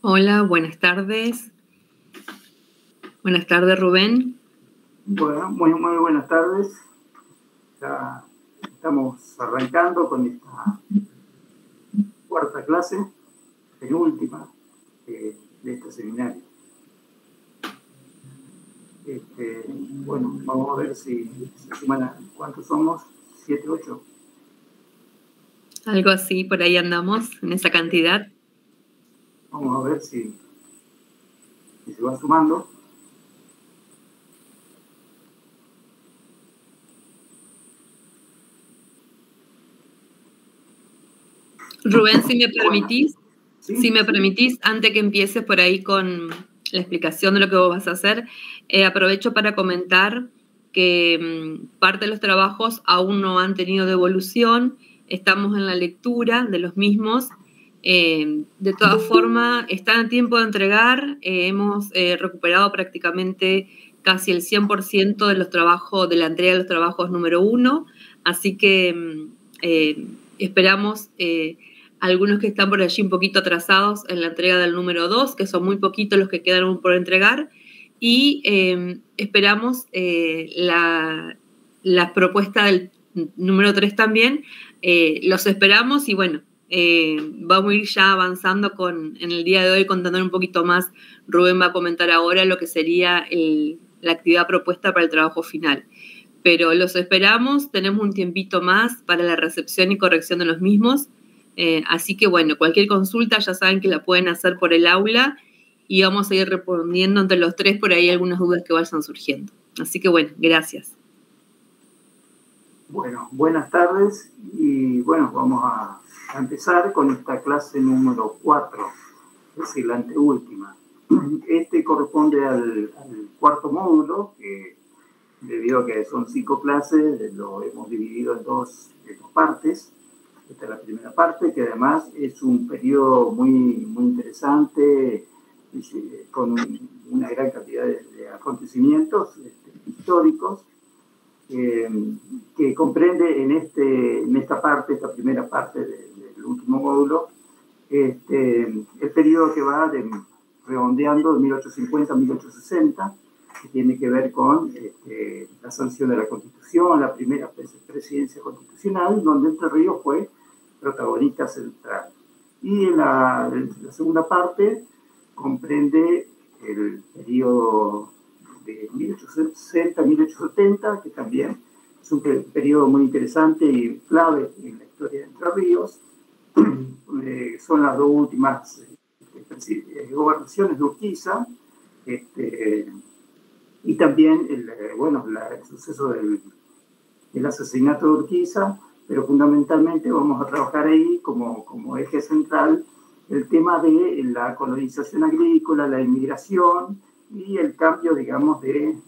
Hola, buenas tardes. Buenas tardes, Rubén. Bueno, muy buenas tardes. Ya estamos arrancando con esta cuarta clase, penúltima de este seminario. Bueno, vamos a ver si se suman cuántos somos, 7, 8. Algo así, por ahí andamos, en esa cantidad. Vamos a ver si se va sumando. Rubén, si me Sí. permitís, antes que empieces por ahí con la explicación de lo que vos vas a hacer, aprovecho para comentar que parte de los trabajos aún no han tenido devolución, estamos en la lectura de los mismos. De todas formas, están a tiempo de entregar, hemos recuperado prácticamente casi el 100% de los trabajos, de la entrega de los trabajos número 1, así que esperamos algunos que están por allí un poquito atrasados en la entrega del número 2, que son muy poquitos los que quedaron por entregar, y esperamos la propuesta del número 3 también. Los esperamos y bueno, vamos a ir ya avanzando en el día de hoy, contando un poquito más. Rubén va a comentar ahora lo que sería la actividad propuesta para el trabajo final. Pero los esperamos, tenemos un tiempito más para la recepción y corrección de los mismos. Así que bueno, cualquier consulta ya saben que la pueden hacer por el aula y vamos a ir respondiendo entre los tres por ahí algunas dudas que vayan surgiendo. Así que bueno, gracias. Bueno, buenas tardes y bueno, vamos a empezar con esta clase número 4, es decir, la anteúltima. Este corresponde al cuarto módulo, que debido a que son 5 clases, lo hemos dividido en dos partes. Esta es la primera parte, que además es un periodo muy interesante, con una gran cantidad de acontecimientos históricos, que comprende en esta primera parte del último módulo, el periodo que va redondeando de 1850 a 1860, que tiene que ver con la sanción de la Constitución, la primera presidencia constitucional, donde Entre Ríos fue protagonista central. Y en la segunda parte comprende el periodo de 1860 a 1870, que también es un periodo muy interesante y clave en la historia de Entre Ríos. Son las dos últimas gobernaciones de Urquiza, y también el suceso del asesinato de Urquiza, pero fundamentalmente vamos a trabajar ahí como eje central el tema de la colonización agrícola, la inmigración y el cambio, digamos, de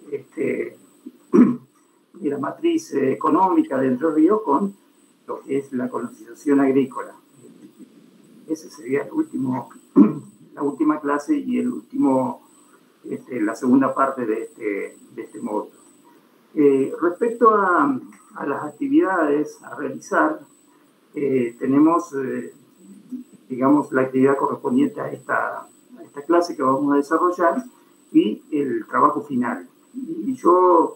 la matriz económica de Entre Ríos con lo que es la colonización agrícola. Ese sería la última clase y el último, la segunda parte de este módulo. Respecto a las actividades a realizar, tenemos, digamos, la actividad correspondiente a esta clase que vamos a desarrollar y el trabajo final. Y yo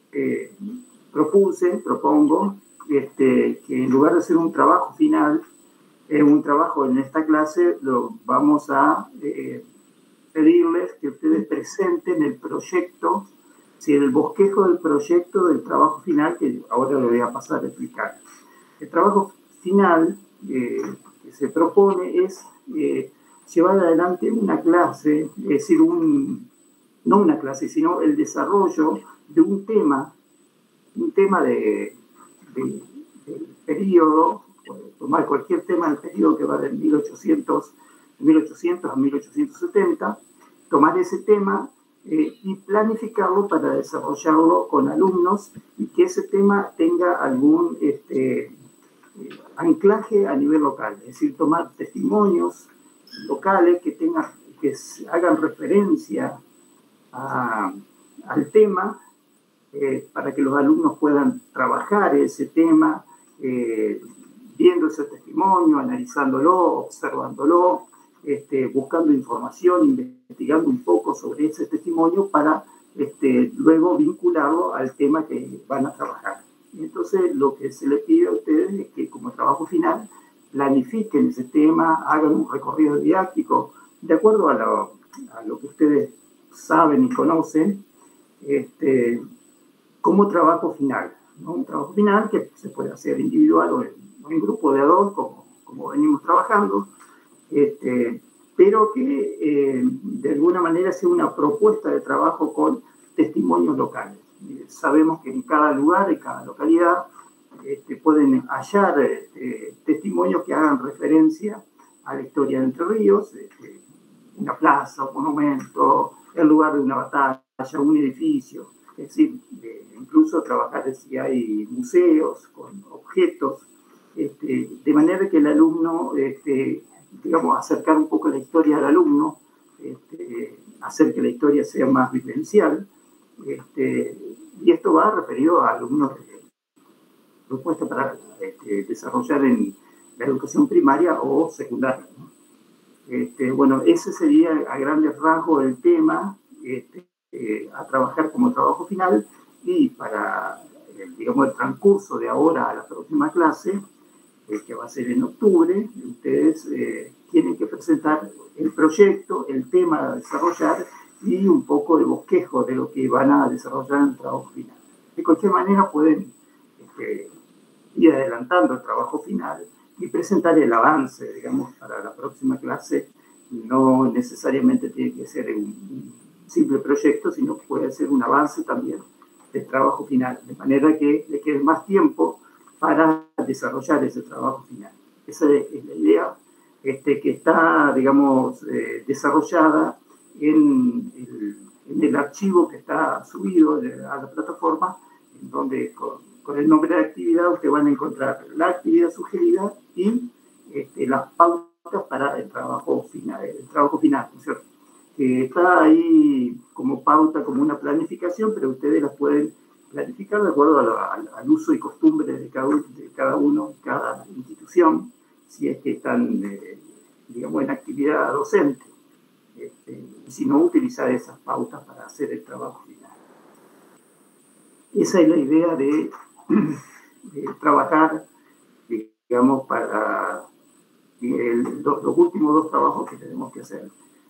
propongo que en lugar de hacer un trabajo final, un trabajo en esta clase, vamos a pedirles que ustedes presenten el proyecto, el bosquejo del proyecto del trabajo final, que ahora le voy a pasar a explicar. El trabajo final que se propone es llevar adelante una clase, es decir, no una clase, sino el desarrollo de un tema del periodo, tomar cualquier tema del periodo que va de 1800 a 1870, tomar ese tema y planificarlo para desarrollarlo con alumnos y que ese tema tenga algún anclaje a nivel local, es decir, tomar testimonios locales que hagan referencia al tema, para que los alumnos puedan trabajar ese tema, viendo ese testimonio, analizándolo, observándolo, buscando información, investigando un poco sobre ese testimonio para luego vincularlo al tema que van a trabajar. Entonces, lo que se les pide a ustedes es que como trabajo final planifiquen ese tema, hagan un recorrido didáctico de acuerdo a lo que ustedes saben y conocen, como trabajo final, ¿no? Un trabajo final que se puede hacer individual o en grupo de a dos, como venimos trabajando, pero que de alguna manera sea una propuesta de trabajo con testimonios locales. Sabemos que en cada lugar, en cada localidad, pueden hallar testimonios que hagan referencia a la historia de Entre Ríos, una plaza, un monumento, el lugar de una batalla, un edificio. Es decir, incluso trabajar si hay museos con objetos, de manera que el alumno, digamos, acercar un poco la historia al alumno, hacer que la historia sea más vivencial, y esto va referido a alumnos propuestas para desarrollar en la educación primaria o secundaria, ¿no? Bueno, ese sería a grandes rasgos el tema a trabajar como trabajo final, y para, digamos, el transcurso de ahora a la próxima clase, que va a ser en octubre, ustedes tienen que presentar el proyecto, el tema a desarrollar y un poco de bosquejo de lo que van a desarrollar en el trabajo final. De cualquier manera pueden ir adelantando el trabajo final y presentar el avance, digamos, para la próxima clase. No necesariamente tiene que ser un simple proyecto, sino que puede ser un avance también del trabajo final, de manera que le quede más tiempo para desarrollar ese trabajo final. Esa es la idea, que está, digamos, desarrollada en el archivo que está subido a la plataforma, en donde con el nombre de actividad ustedes van a encontrar la actividad sugerida y las pautas para el trabajo final, ¿no es cierto? Que está ahí como pauta, como una planificación, pero ustedes las pueden planificar de acuerdo al uso y costumbre de cada uno, cada institución, si es que están, digamos, en actividad docente, y si no, utilizar esas pautas para hacer el trabajo final. Esa es la idea de trabajar, digamos, para los últimos dos trabajos que tenemos que hacer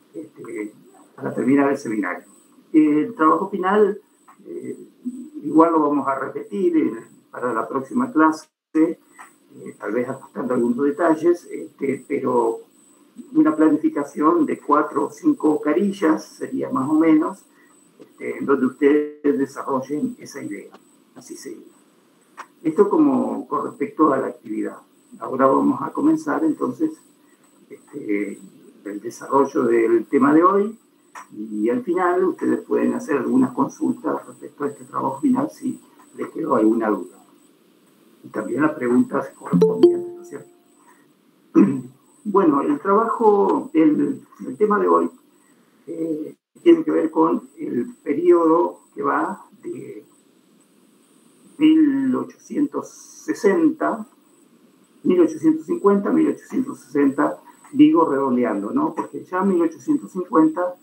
para terminar el seminario. El trabajo final, igual lo vamos a repetir para la próxima clase, tal vez ajustando algunos detalles, pero una planificación de 4 o 5 carillas sería más o menos, en donde ustedes desarrollen esa idea. Así sería. Esto con respecto a la actividad. Ahora vamos a comenzar entonces el desarrollo del tema de hoy, y al final ustedes pueden hacer algunas consultas respecto a este trabajo final si les quedó alguna duda. Y también las preguntas correspondientes, ¿no es cierto? Bueno, el tema de hoy tiene que ver con el periodo que va de 1850, 1860, digo redondeando, ¿no? Porque ya en 1850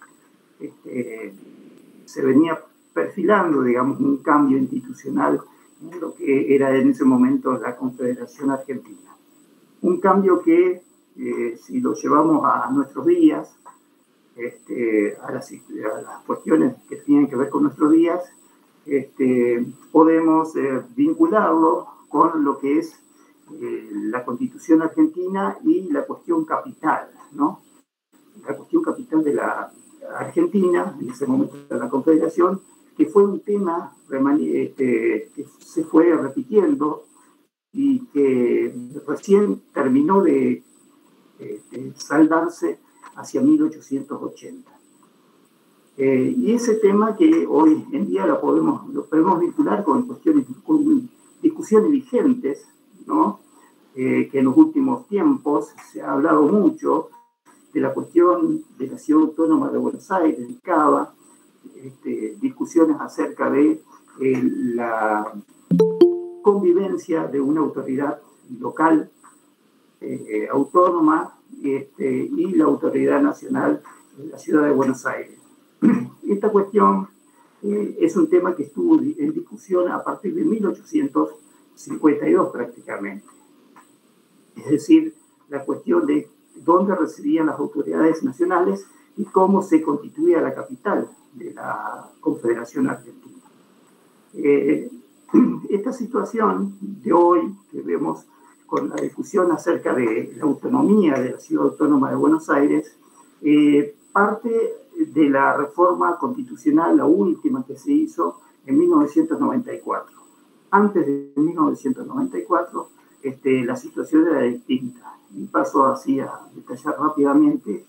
se venía perfilando, digamos, un cambio institucional en lo que era en ese momento la Confederación Argentina. Un cambio que, si lo llevamos a nuestros días, a las cuestiones que tienen que ver con nuestros días, podemos vincularlo con lo que es la Constitución Argentina y la cuestión capital, ¿no? La cuestión capital de la Argentina, en ese momento de la Confederación, que fue un tema que se fue repitiendo y que recién terminó de saldarse hacia 1880. Y ese tema que hoy en día lo podemos vincular con discusiones vigentes, ¿no? Que en los últimos tiempos se ha hablado mucho de la cuestión de la Ciudad Autónoma de Buenos Aires, de Cava, discusiones acerca de la convivencia de una autoridad local autónoma y la autoridad nacional en la ciudad de Buenos Aires. Esta cuestión es un tema que estuvo en discusión a partir de 1852 prácticamente. Es decir, la cuestión de dónde residían las autoridades nacionales y cómo se constituía la capital de la Confederación Argentina. Esta situación de hoy que vemos con la discusión acerca de la autonomía de la Ciudad Autónoma de Buenos Aires, parte de la reforma constitucional, la última que se hizo en 1994. Antes de 1994, la situación era distinta. Y paso así a detallar rápidamente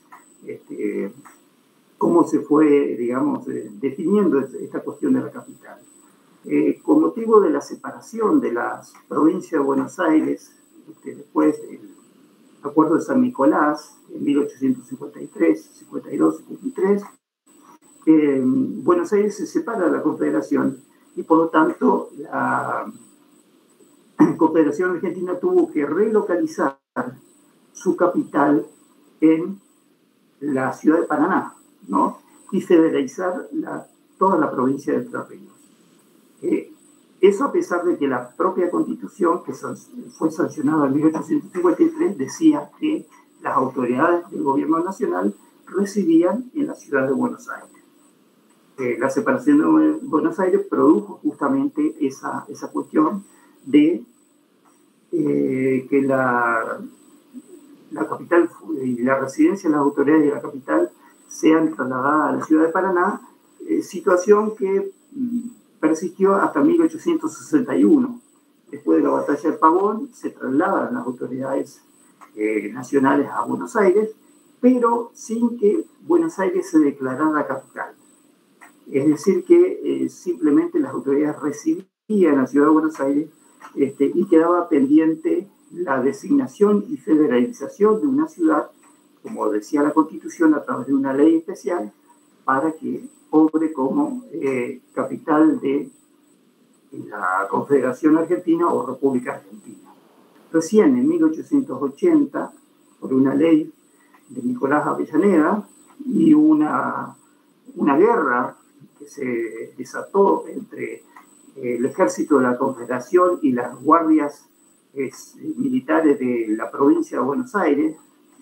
cómo se fue, digamos, definiendo esta cuestión de la capital. Con motivo de la separación de las provincias de Buenos Aires, después del Acuerdo de San Nicolás, en 1853, 52, 53, Buenos Aires se separa de la Confederación y por lo tanto la Confederación Argentina tuvo que relocalizar su capital en la ciudad de Paraná, ¿no? Y federalizar toda la provincia de Entre Ríos. Eso a pesar de que la propia Constitución, que fue sancionada en 1853, decía que las autoridades del gobierno nacional residían en la ciudad de Buenos Aires. La separación de Buenos Aires produjo justamente esa cuestión de que la capital y la residencia de las autoridades de la capital sean trasladadas a la ciudad de Paraná, situación que persistió hasta 1861. Después de la batalla del Pavón, se trasladan las autoridades nacionales a Buenos Aires, pero sin que Buenos Aires se declarara capital. Es decir, que simplemente las autoridades residían en la ciudad de Buenos Aires y quedaba pendiente la designación y federalización de una ciudad, como decía la Constitución, a través de una ley especial, para que obre como capital de la Confederación Argentina o República Argentina. Recién en 1880, por una ley de Nicolás Avellaneda y una guerra que se desató entre el ejército de la Confederación y las guardias militares de la provincia de Buenos Aires,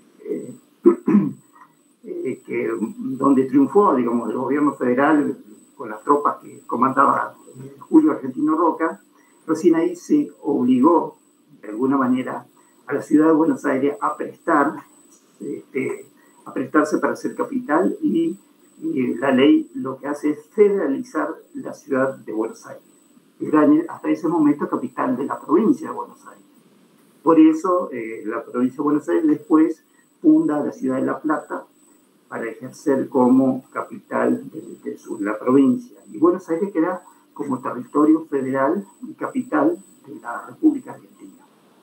donde triunfó, digamos, el gobierno federal con las tropas que comandaba Julio Argentino Roca. Recién ahí se obligó, de alguna manera, a la ciudad de Buenos Aires a prestarse para ser capital y la ley lo que hace es federalizar la ciudad de Buenos Aires. Era hasta ese momento capital de la provincia de Buenos Aires. Por eso la provincia de Buenos Aires después funda la ciudad de La Plata para ejercer como capital de la provincia. Y Buenos Aires queda como territorio federal y capital de la República Argentina.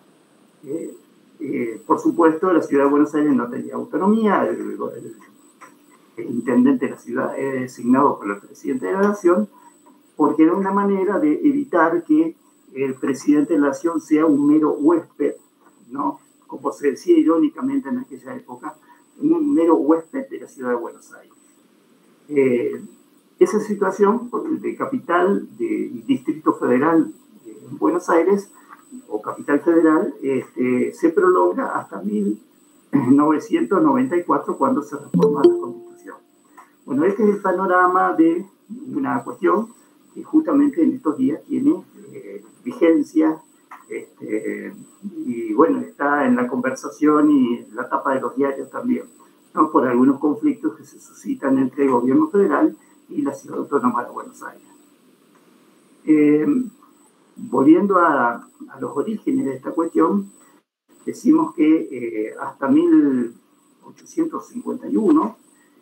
Por supuesto, la ciudad de Buenos Aires no tenía autonomía, el intendente de la ciudad era designado por el presidente de la Nación, porque era una manera de evitar que el presidente de la Nación sea un mero huésped, ¿no? Como se decía irónicamente en aquella época, un mero huésped de la ciudad de Buenos Aires. Esa situación de capital, de distrito federal en Buenos Aires, o capital federal, se prolonga hasta 1994, cuando se reforma la Constitución. Bueno, este es el panorama de una cuestión que justamente en estos días tiene vigencia, y bueno, está en la conversación y en la tapa de los diarios también, ¿no? Por algunos conflictos que se suscitan entre el gobierno federal y la Ciudad Autónoma de Buenos Aires. Volviendo a los orígenes de esta cuestión, decimos que hasta 1851,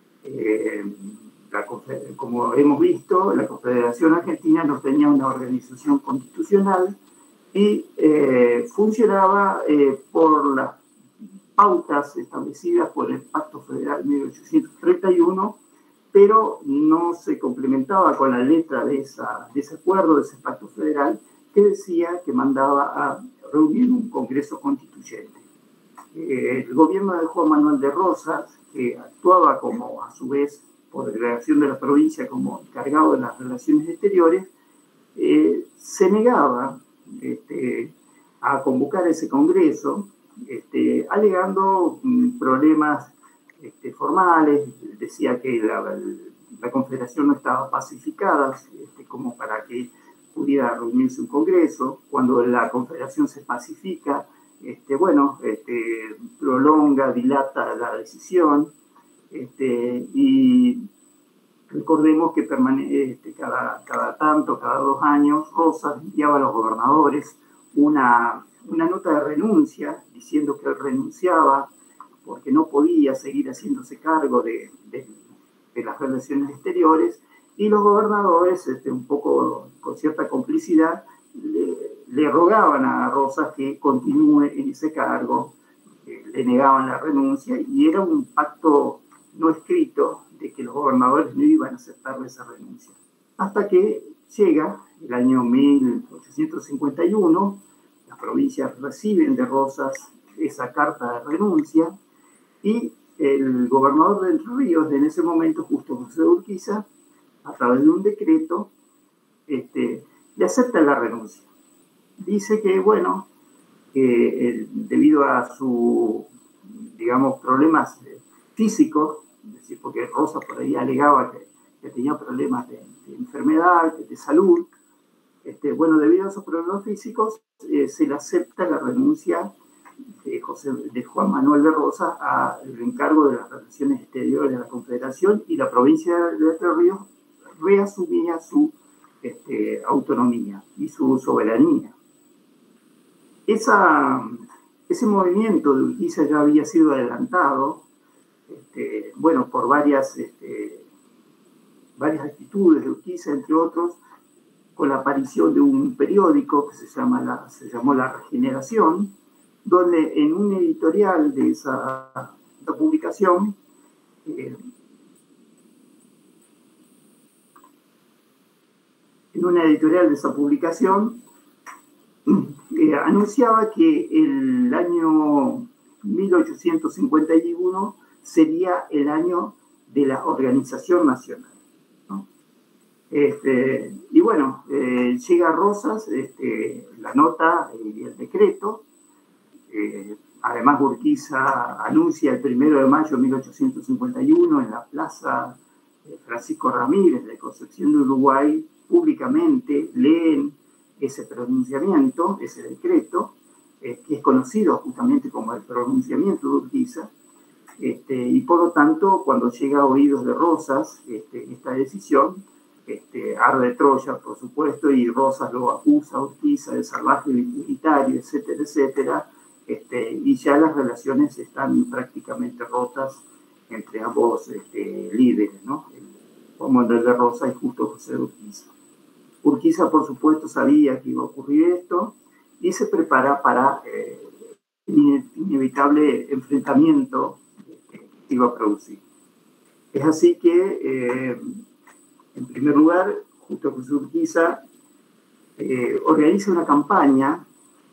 como hemos visto, la Confederación Argentina no tenía una organización constitucional y funcionaba por las pautas establecidas por el Pacto Federal 1831, pero no se complementaba con la letra de ese acuerdo, de ese Pacto Federal, que decía que mandaba a reunir un Congreso Constituyente. el gobierno de Juan Manuel de Rosas, que actuaba como, a su vez, por delegación de la provincia, como encargado de las relaciones exteriores, se negaba a convocar ese congreso, alegando problemas formales. Decía que la Confederación no estaba pacificada como para que pudiera reunirse un congreso. Cuando la Confederación se pacifica, prolonga, dilata la decisión, y recordemos que cada 2 años, Rosas enviaba a los gobernadores una nota de renuncia diciendo que él renunciaba porque no podía seguir haciéndose cargo de las relaciones exteriores, y los gobernadores, un poco con cierta complicidad, le rogaban a Rosas que continúe en ese cargo, le negaban la renuncia, y era un pacto no escrito de que los gobernadores no iban a aceptarle esa renuncia. Hasta que llega el año 1851, las provincias reciben de Rosas esa carta de renuncia, y el gobernador de Entre Ríos, en ese momento, Justo José de Urquiza, a través de un decreto, le acepta la renuncia. Dice que, bueno, debido a su, digamos, problemas físicos, es decir, porque Rosas por ahí alegaba que tenía problemas de enfermedad, de salud, debido a esos problemas físicos, se le acepta la renuncia de Juan Manuel de Rosas al encargo de las relaciones exteriores de la Confederación, y la provincia de Entre Ríos reasumía su autonomía y su soberanía. Ese movimiento de Urquiza ya había sido adelantado, por varias actitudes de Urquiza, entre otros, con la aparición de un periódico que se llamó La Regeneración, donde en un editorial de esa publicación, anunciaba que el año 1851 sería el año de la Organización Nacional, ¿no? Llega Rosas, la nota y el decreto. Además, Urquiza anuncia el 1 de mayo de 1851 en la plaza Francisco Ramírez de Concepción de Uruguay, públicamente leen ese pronunciamiento, ese decreto, que es conocido justamente como el pronunciamiento de Urquiza, y por lo tanto, cuando llega a oídos de Rosas esta decisión, arde Troya, por supuesto, y Rosas lo acusa a Urquiza de salvaje unitario, etcétera, etcétera, y ya las relaciones están prácticamente rotas entre ambos líderes, ¿no? Juan Manuel de Rosas y Justo José de Urquiza. Urquiza, por supuesto, sabía que iba a ocurrir esto y se prepara para el inevitable enfrentamiento que iba a producir. Es así que, en primer lugar, Justo José Urquiza organiza una campaña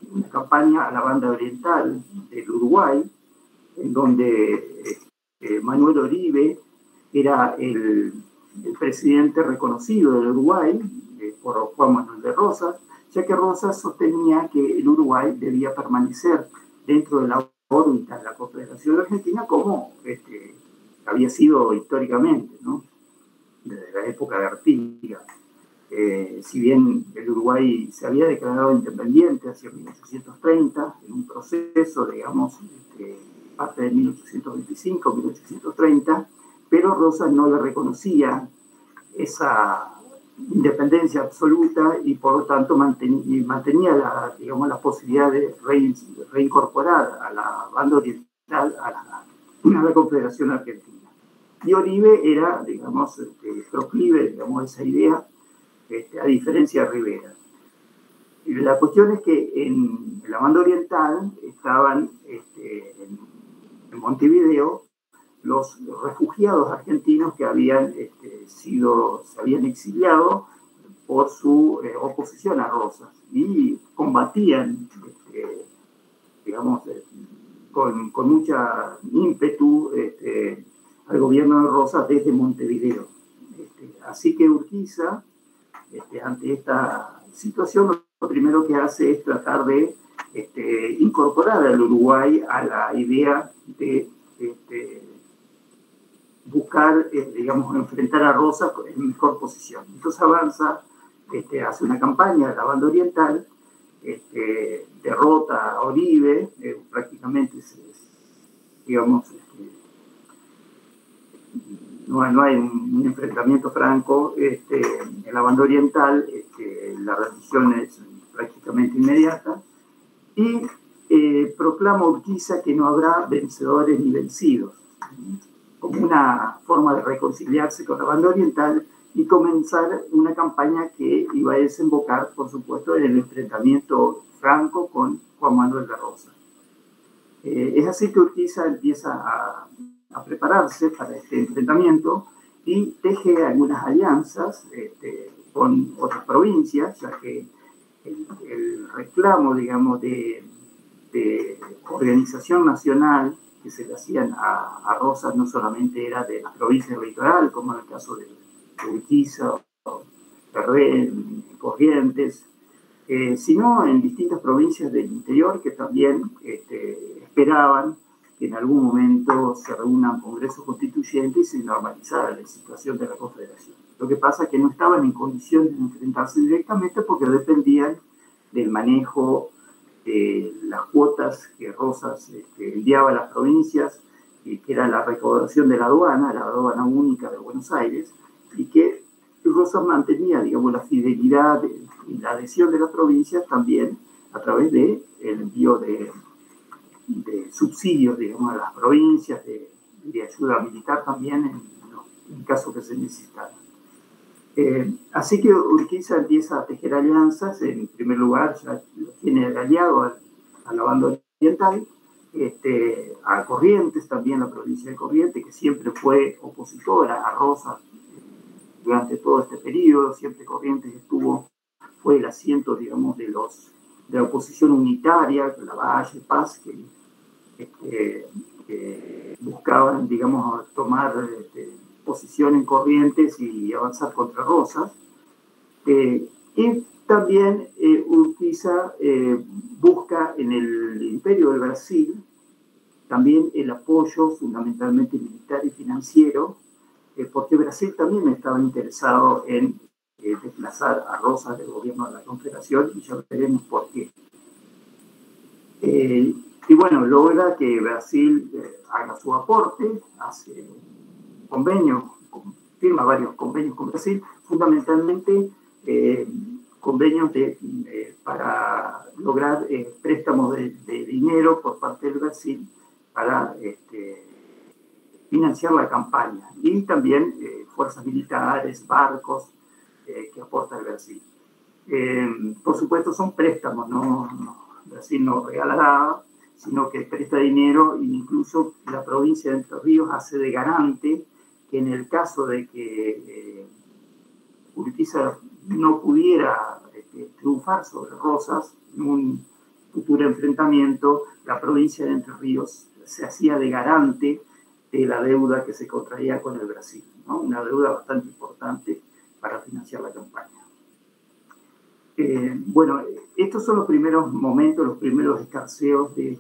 a la banda oriental del Uruguay, en donde Manuel Oribe era el presidente reconocido del Uruguay por Juan Manuel de Rosas, ya que Rosas sostenía que el Uruguay debía permanecer dentro de la órbita de la Confederación Argentina, como había sido históricamente, ¿no? Desde la época de Artigas. Si bien el Uruguay se había declarado independiente hacia 1830, en un proceso, digamos, parte de 1825, 1830, pero Rosas no le reconocía esa independencia absoluta y por lo tanto mantenía la posibilidad de reincorporar a la banda oriental a la Confederación Argentina. Y Oribe era, digamos, proclive, digamos, a esa idea, a diferencia de Rivera. Y la cuestión es que en la banda oriental estaban en Montevideo los refugiados argentinos que se habían exiliado por su oposición a Rosas y combatían, con mucha ímpetu al gobierno de Rosas desde Montevideo. Así que Urquiza, ante esta situación, lo primero que hace es tratar de incorporar al Uruguay a la idea de buscar, digamos, enfrentar a Rosas en mejor posición. Entonces avanza, hace una campaña de la banda oriental, derrota a Oribe, prácticamente, digamos, no hay un enfrentamiento franco en la banda oriental, la rendición es prácticamente inmediata, y proclama Urquiza que no habrá vencedores ni vencidos, como una forma de reconciliarse con la banda oriental y comenzar una campaña que iba a desembocar, por supuesto, en el enfrentamiento franco con Juan Manuel de Rosas. Es así que Urquiza empieza a prepararse para este enfrentamiento y teje algunas alianzas con otras provincias, ya que el reclamo, digamos, de organización nacional que se le hacían a Rosas no solamente era de la provincia del litoral, como en el caso de Urquiza, Ferrén, Corrientes, sino en distintas provincias del interior que también esperaban que en algún momento se reúnan congresos constituyentes y se normalizara la situación de la Confederación. Lo que pasa es que no estaban en condiciones de enfrentarse directamente porque dependían del manejo de las cuotas que Rosas enviaba a las provincias, que era la recaudación de la aduana única de Buenos Aires, y que Rosas mantenía, digamos, la fidelidad y la adhesión de las provincias también a través del envío de subsidios, digamos, a las provincias, de ayuda militar también en caso que se necesitara. Así que Urquiza empieza a tejer alianzas. En primer lugar, ya lo tiene de aliado a la banda oriental, a Corrientes, también la provincia de Corrientes, que siempre fue opositora a Rosas durante todo este periodo. Siempre Corrientes fue el asiento, digamos, de la oposición unitaria, Lavalle, Paz, que buscaban, digamos, tomar posición en Corrientes y avanzar contra Rosas. Y también Urquiza busca en el Imperio del Brasil también el apoyo fundamentalmente militar y financiero, porque Brasil también estaba interesado en desplazar a Rosas del gobierno de la Confederación, y ya veremos por qué. Y bueno, logra que Brasil haga su aporte, hace convenio, firma varios convenios con Brasil, fundamentalmente convenios para lograr préstamos de dinero por parte del Brasil para financiar la campaña, y también fuerzas militares, barcos que aporta el Brasil. Por supuesto son préstamos, Brasil no regala nada, sino que presta dinero, e incluso la provincia de Entre Ríos hace de garante que en el caso de que Urquiza no pudiera triunfar sobre Rosas en un futuro enfrentamiento, la provincia de Entre Ríos se hacía de garante de la deuda que se contraía con el Brasil, ¿no? Una deuda bastante importante para financiar la campaña. Bueno, estos son los primeros momentos, los primeros escarceos de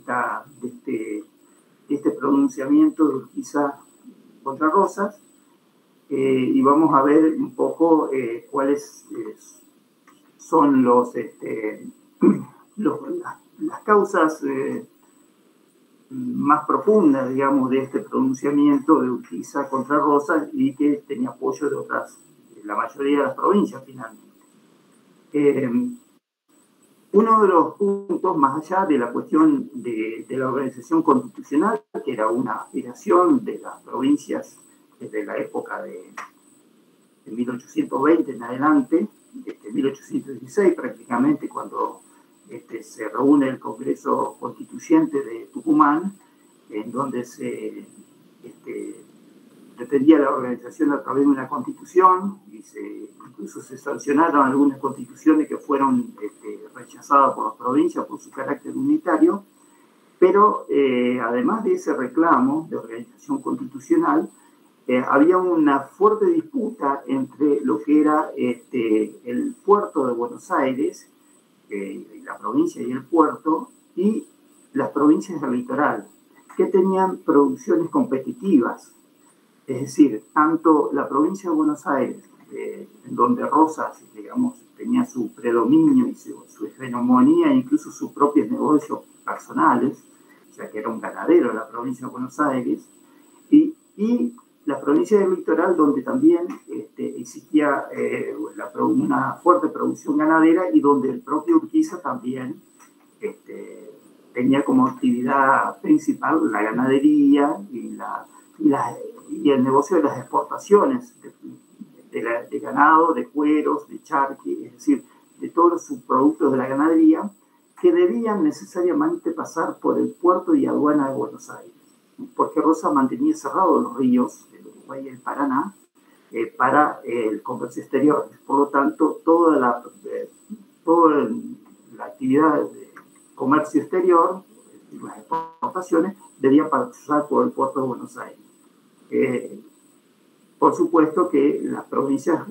este pronunciamiento de Urquiza contra Rosas, y vamos a ver un poco cuáles son las causas más profundas, digamos, de este pronunciamiento de Urquiza contra Rosas, y que tenía apoyo de la mayoría de las provincias finalmente. Uno de los puntos, más allá de la cuestión de la organización constitucional, que era una aspiración de las provincias desde la época de 1820 en adelante, 1816 prácticamente, cuando se reúne el Congreso Constituyente de Tucumán, en donde se pretendía la organización a través de una constitución, y incluso se sancionaron algunas constituciones que fueron rechazadas por las provincias por su carácter unitario. Pero además de ese reclamo de organización constitucional, había una fuerte disputa entre lo que era el puerto de Buenos Aires, la provincia y el puerto, y las provincias del litoral, que tenían producciones competitivas. Es decir, tanto la provincia de Buenos Aires, en donde Rosas, digamos, tenía su predominio y su hegemonía, incluso sus propios negocios personales, o sea que era un ganadero de la provincia de Buenos Aires, y la provincia del litoral, donde también existía una fuerte producción ganadera y donde el propio Urquiza también tenía como actividad principal la ganadería y el negocio de las exportaciones de ganado, de cueros, de charqui, es decir, de todos los subproductos de la ganadería que debían necesariamente pasar por el puerto y aduana de Buenos Aires, porque Rosas mantenía cerrados los ríos, el Uruguay y el Paraná, para el comercio exterior. Por lo tanto, toda la actividad de comercio exterior, las exportaciones, debían pasar por el puerto de Buenos Aires. Por supuesto que las provincias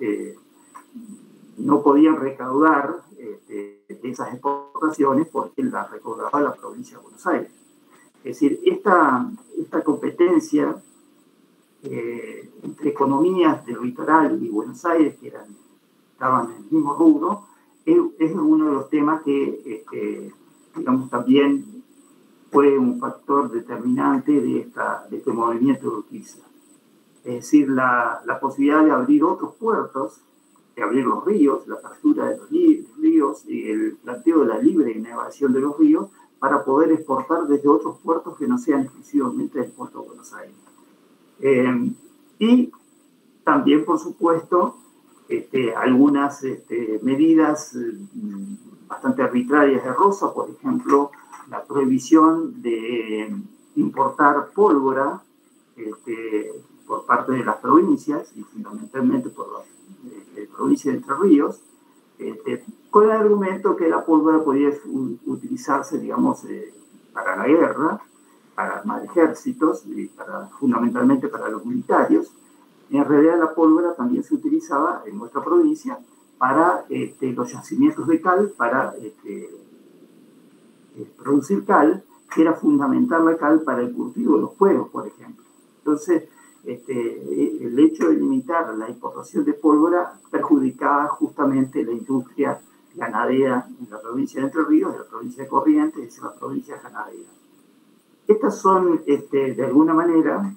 no podían recaudar esas exportaciones porque las recaudaba la provincia de Buenos Aires. Es decir, esta competencia entre economías del litoral y Buenos Aires, que estaban en el mismo rubro, es uno de los temas que digamos, también fue un factor determinante de este movimiento de Urquiza. Es decir, la posibilidad de abrir otros puertos, de abrir los ríos, la apertura de los ríos y el planteo de la libre navegación de los ríos para poder exportar desde otros puertos que no sean exclusivamente el puerto de Buenos Aires. Y también, por supuesto, algunas medidas bastante arbitrarias de Rosas, por ejemplo, la prohibición de importar pólvora por parte de las provincias, y fundamentalmente por la provincia de Entre Ríos, con el argumento que la pólvora podía utilizarse, digamos, para la guerra, para armar ejércitos, y fundamentalmente para los militares. En realidad la pólvora también se utilizaba en nuestra provincia para los yacimientos de cal, para producir cal, que era fundamental la cal para el cultivo de los cueros, por ejemplo. Entonces, el hecho de limitar la importación de pólvora perjudicaba justamente la industria ganadera en la provincia de Entre Ríos, en la provincia de Corrientes, es decir, la provincia ganadera. Estas son, de alguna manera,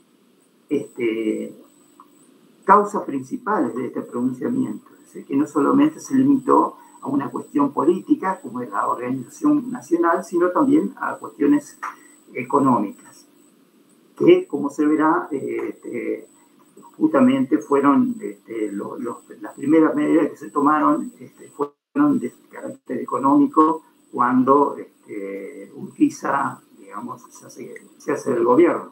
causas principales de este pronunciamiento, es decir, que no solamente se limitó a una cuestión política, como es la organización nacional, sino también a cuestiones económicas, que, como se verá, justamente fueron las primeras medidas que se tomaron, fueron de carácter económico cuando Urquiza, digamos, se hace del gobierno.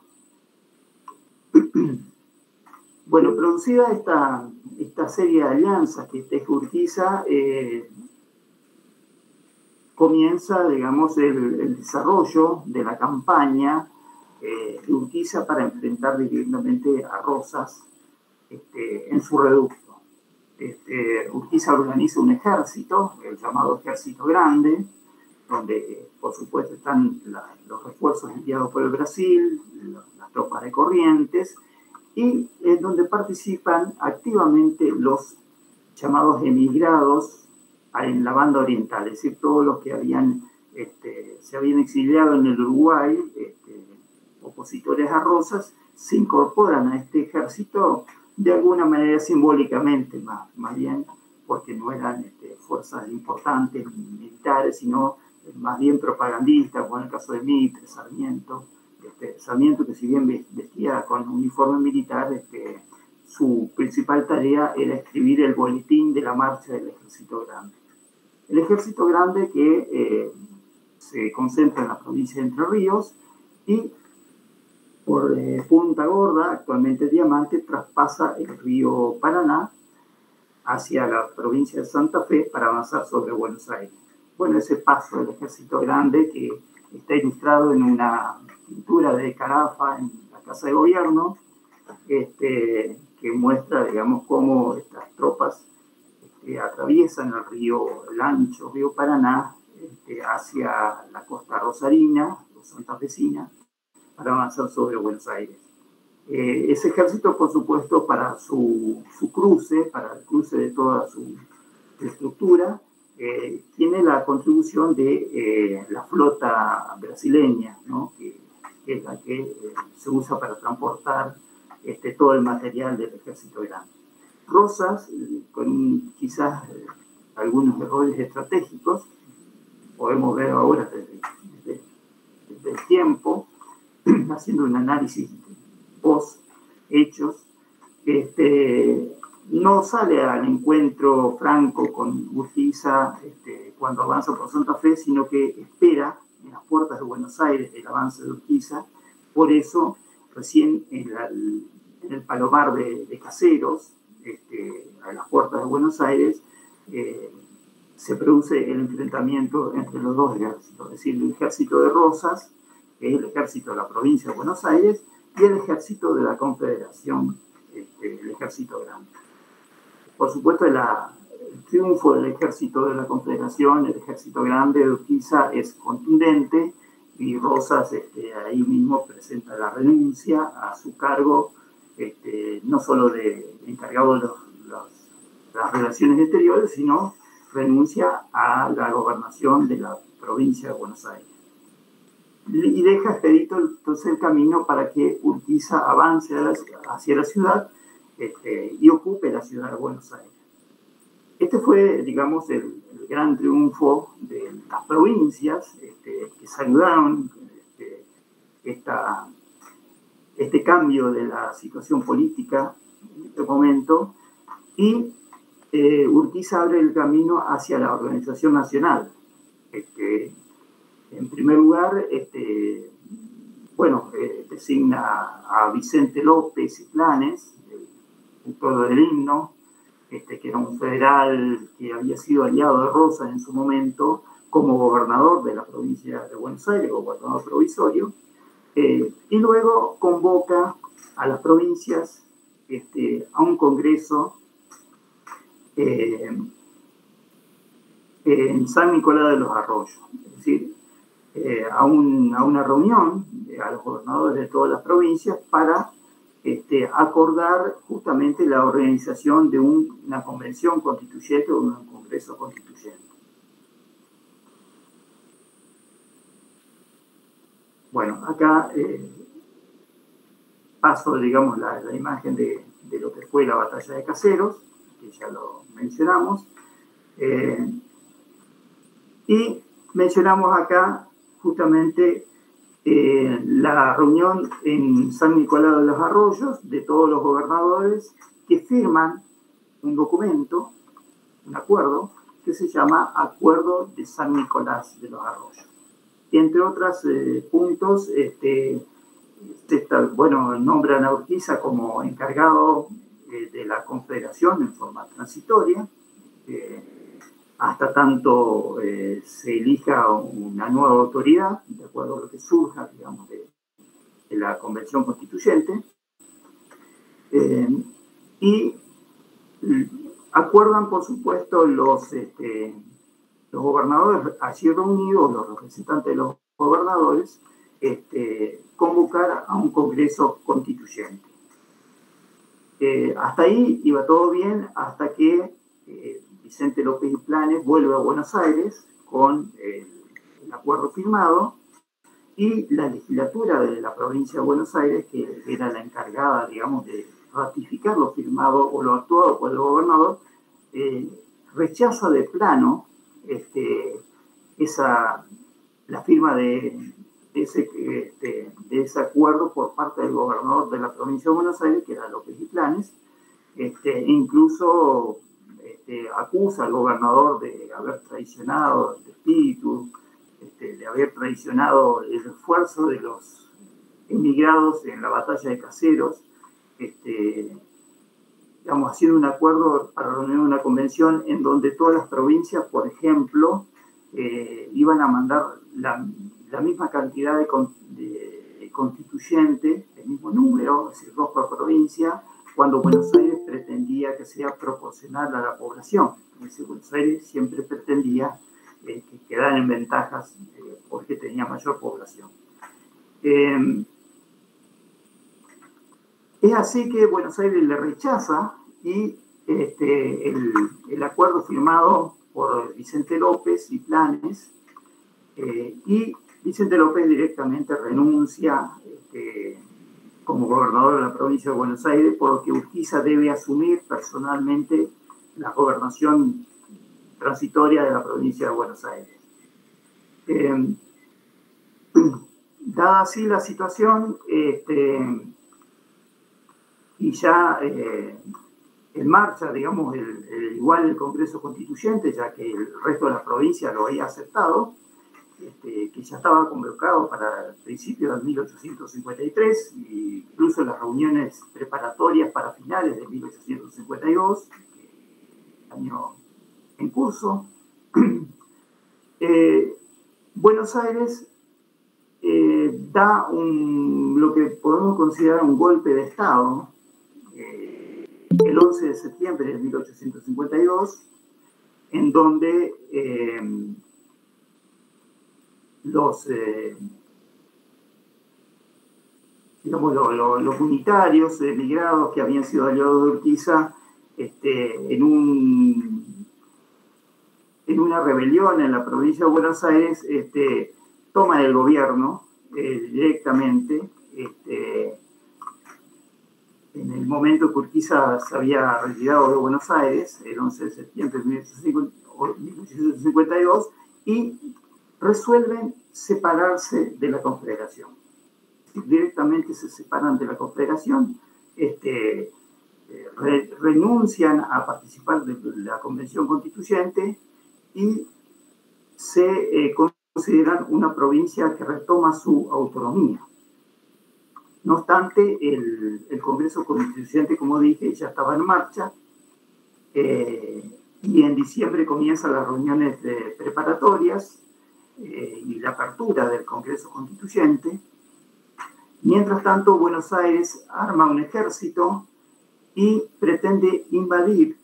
Bueno, producida esta serie de alianzas que teje Urquiza, comienza, digamos, el desarrollo de la campaña de Urquiza para enfrentar directamente a Rosas en su reducto. Urquiza organiza un ejército, el llamado Ejército Grande, donde, por supuesto, están los refuerzos enviados por el Brasil, las tropas de Corrientes, y donde participan activamente los llamados emigrados en la banda oriental, es decir, todos los que se habían exiliado en el Uruguay, opositores a Rosas, se incorporan a este ejército de alguna manera simbólicamente, más bien, porque no eran fuerzas importantes militares, sino más bien propagandistas, como en el caso de Mitre, Sarmiento. Sarmiento, que si bien vestía con uniforme militar, su principal tarea era escribir el boletín de la marcha del Ejército Grande. El Ejército Grande que se concentra en la provincia de Entre Ríos y por Punta Gorda, actualmente Diamante, traspasa el río Paraná hacia la provincia de Santa Fe para avanzar sobre Buenos Aires. Bueno, ese paso del Ejército Grande, que está ilustrado en una pintura de Carafa en la Casa de Gobierno, que muestra, digamos, cómo estas tropas atraviesan el ancho río Paraná hacia la costa rosarina o santafesina para avanzar sobre Buenos Aires. Ese ejército, por supuesto, para su cruce, para el cruce de toda su estructura, tiene la contribución de la flota brasileña, ¿no? que es la que se usa para transportar todo el material del ejército grande. Rosas, con quizás algunos errores estratégicos, podemos ver ahora desde el tiempo, haciendo un análisis post-hechos, no sale al encuentro franco con Urquiza cuando avanza por Santa Fe, sino que espera en las puertas de Buenos Aires el avance de Urquiza. Por eso, recién en el Palomar de Caseros, a las puertas de Buenos Aires, se produce el enfrentamiento entre los dos ejércitos, es decir, el ejército de Rosas, que es el ejército de la provincia de Buenos Aires, y el ejército de la Confederación, el ejército grande. Por supuesto, el triunfo del ejército de la Confederación, el ejército grande de Urquiza, es contundente, y Rosas ahí mismo presenta la renuncia a su cargo, no solo de encargado de las relaciones exteriores, sino renuncia a la gobernación de la provincia de Buenos Aires. Y deja expedito entonces el camino para que Urquiza avance hacia la ciudad y ocupe la ciudad de Buenos Aires. Este fue, digamos, el gran triunfo de las provincias que saludaron este cambio de la situación política en este momento, y Urquiza abre el camino hacia la organización nacional. En primer lugar, designa a Vicente López y Planes, el autor del himno, que era un federal que había sido aliado de Rosas en su momento, como gobernador de la provincia de Buenos Aires, gobernador provisorio, y luego convoca a las provincias a un congreso en San Nicolás de los Arroyos, es decir, a una reunión a los gobernadores de todas las provincias para acordar justamente la organización de una convención constituyente o un congreso constituyente. Bueno, acá paso, digamos, la imagen de lo que fue la batalla de Caseros, que ya lo mencionamos, y mencionamos acá justamente la reunión en San Nicolás de los Arroyos de todos los gobernadores que firman un documento, un acuerdo, que se llama Acuerdo de San Nicolás de los Arroyos. Y entre otros puntos, nombran a Urquiza como encargado de la Confederación en forma transitoria, hasta tanto se elija una nueva autoridad, de acuerdo a lo que surja, digamos, de la Convención Constituyente, y acuerdan, por supuesto, los gobernadores allí reunidos, los representantes de los gobernadores, convocar a un Congreso Constituyente. Hasta ahí iba todo bien, hasta que Vicente López y Planes vuelve a Buenos Aires con el acuerdo firmado, y la legislatura de la provincia de Buenos Aires, que era la encargada, digamos, de ratificar lo firmado o lo actuado por el gobernador, rechaza de plano la firma de ese acuerdo por parte del gobernador de la provincia de Buenos Aires, que era López y Planes, incluso acusa al gobernador de haber traicionado el espíritu, de haber traicionado el esfuerzo de los emigrados en la batalla de Caseros, digamos, haciendo un acuerdo para reunir una convención en donde todas las provincias, por ejemplo, iban a mandar la misma cantidad de constituyentes, el mismo número, es decir, 2 por provincia, cuando Buenos Aires pretendía que sea proporcional a la población. Es decir, Buenos Aires siempre pretendía que quedara en ventajas porque tenía mayor población. Es así que Buenos Aires le rechaza y el acuerdo firmado por Vicente López y Planes, y Vicente López directamente renuncia como gobernador de la provincia de Buenos Aires, por lo que Urquiza debe asumir personalmente la gobernación transitoria de la provincia de Buenos Aires. Dada así la situación, y ya en marcha, digamos, igual el Congreso Constituyente, ya que el resto de la provincia lo había aceptado, que ya estaba convocado para principios de 1853, e incluso las reuniones preparatorias para finales de 1852, año en curso. Buenos Aires da lo que podemos considerar un golpe de Estado el 11 de septiembre de 1852, en donde los unitarios emigrados que habían sido aliados de Urquiza, en una rebelión en la provincia de Buenos Aires, toman el gobierno directamente, en el momento que Urquiza se había retirado de Buenos Aires, el 11 de septiembre de 1852, y resuelven separarse de la Confederación. Directamente se separan de la Confederación, renuncian a participar de la Convención Constituyente y se consideran una provincia que retoma su autonomía. No obstante, el Congreso Constituyente, como dije, ya estaba en marcha, y en diciembre comienzan las reuniones preparatorias y la apertura del Congreso Constituyente. Mientras tanto, Buenos Aires arma un ejército y pretende invadir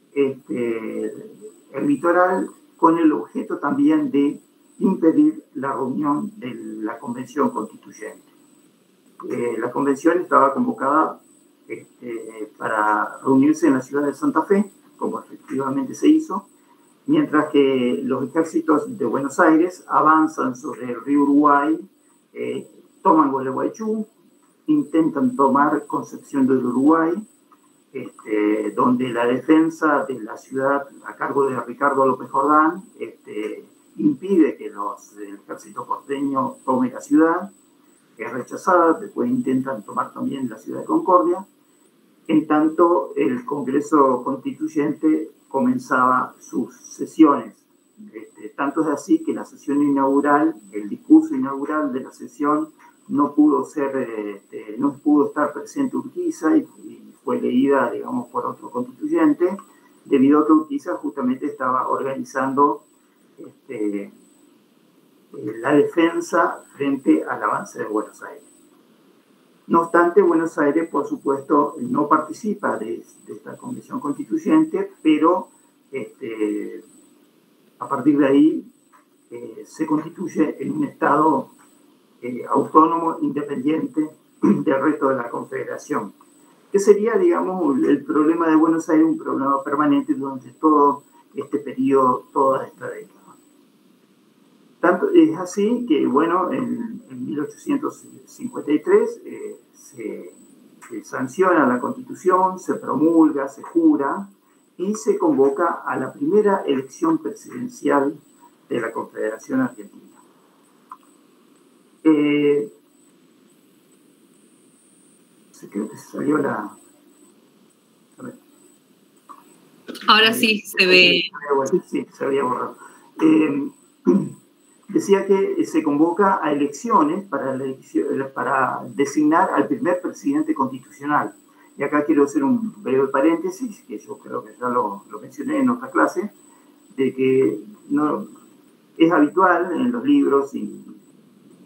el litoral con el objeto también de impedir la reunión de la Convención Constituyente. La convención estaba convocada para reunirse en la ciudad de Santa Fe, como efectivamente se hizo, mientras que los ejércitos de Buenos Aires avanzan sobre el río Uruguay, toman Gualeguaychú, intentan tomar Concepción del Uruguay, donde la defensa de la ciudad a cargo de Ricardo López Jordán impide que el ejército porteño tome la ciudad. Es rechazada, después intentan tomar también la ciudad de Concordia. En tanto, el Congreso Constituyente comenzaba sus sesiones. Tanto es así que la sesión inaugural, el discurso inaugural de la sesión, no pudo estar presente Urquiza y fue leída, digamos, por otro constituyente, debido a que Urquiza justamente estaba organizando la defensa frente al avance de Buenos Aires. No obstante, Buenos Aires, por supuesto, no participa de esta convención constituyente, pero a partir de ahí se constituye en un Estado autónomo, independiente del resto de la Confederación, que sería, digamos, el problema de Buenos Aires, un problema permanente durante todo este periodo, toda esta década. Tanto es así que, bueno, en 1853 se sanciona la Constitución, se promulga, se jura y se convoca a la primera elección presidencial de la Confederación Argentina. Creo que salió la... Ahora sí se ve. Sí, se había borrado. Decía que se convoca a elecciones para designar al primer presidente constitucional. Y acá quiero hacer un breve paréntesis, que yo creo que ya lo mencioné en otra clase, de que no, es habitual en los libros y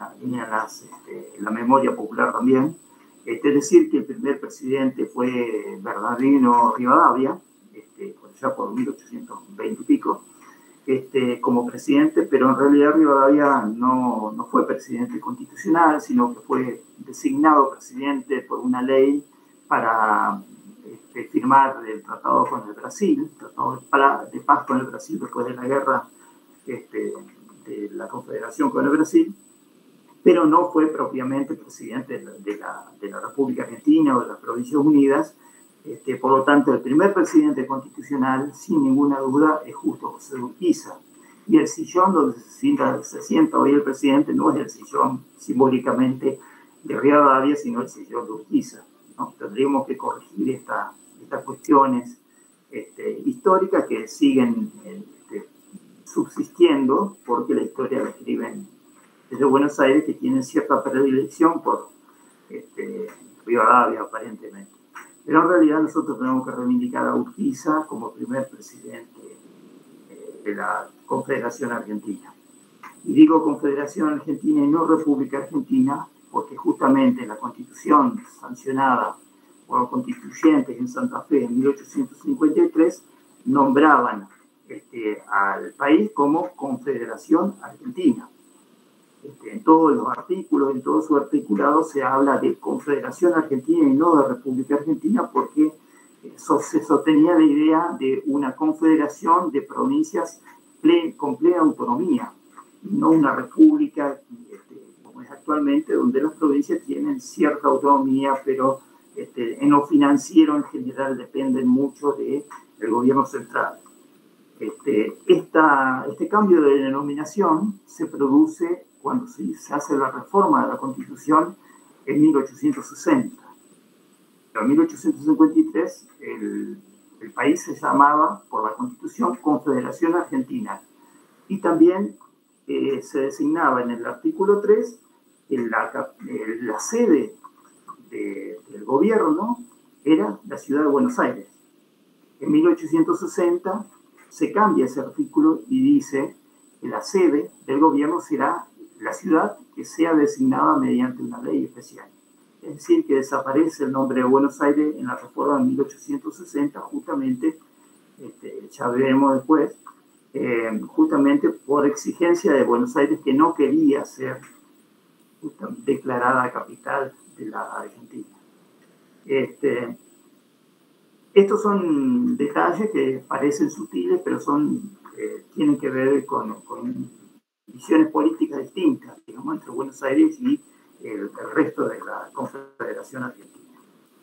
la memoria popular también. Es decir, que el primer presidente fue Bernardino Rivadavia, ya por 1820 y pico, como presidente, pero en realidad Rivadavia no fue presidente constitucional, sino que fue designado presidente por una ley para firmar el tratado con el Brasil, el tratado de paz con el Brasil después de la guerra de la Confederación con el Brasil, pero no fue propiamente presidente de la República Argentina o de las Provincias Unidas. Por lo tanto, el primer presidente constitucional, sin ninguna duda, es Justo José de Urquiza. Y el sillón donde se sienta hoy el presidente no es el sillón simbólicamente de Rivadavia, sino el sillón de Urquiza, ¿no? Tendríamos que corregir estas cuestiones históricas que siguen subsistiendo, porque la historia la escriben desde Buenos Aires, que tienen cierta predilección por Rivadavia, aparentemente. Pero en realidad nosotros tenemos que reivindicar a Urquiza como primer presidente de la Confederación Argentina. Y digo Confederación Argentina y no República Argentina, porque justamente la Constitución sancionada por los constituyentes en Santa Fe en 1853 nombraban al país como Confederación Argentina. En todos los artículos, en todo su articulado se habla de Confederación Argentina y no de República Argentina, porque se sostenía la idea de una confederación de provincias con plena autonomía, no una república como es actualmente, donde las provincias tienen cierta autonomía, pero en lo financiero en general dependen mucho del gobierno central. Este cambio de denominación se produce cuando se hace la reforma de la Constitución en 1860. Pero en 1853 el país se llamaba, por la Constitución, Confederación Argentina. Y también se designaba en el artículo 3 la sede del gobierno era la ciudad de Buenos Aires. En 1860 se cambia ese artículo y dice que la sede del gobierno será la ciudad que sea designada mediante una ley especial. Es decir, que desaparece el nombre de Buenos Aires en la reforma de 1860, justamente, ya veremos después, justamente por exigencia de Buenos Aires, que no quería ser declarada capital de la Argentina. Estos son detalles que parecen sutiles, pero tienen que ver con visiones políticas distintas, digamos, entre Buenos Aires y el resto de la Confederación Argentina.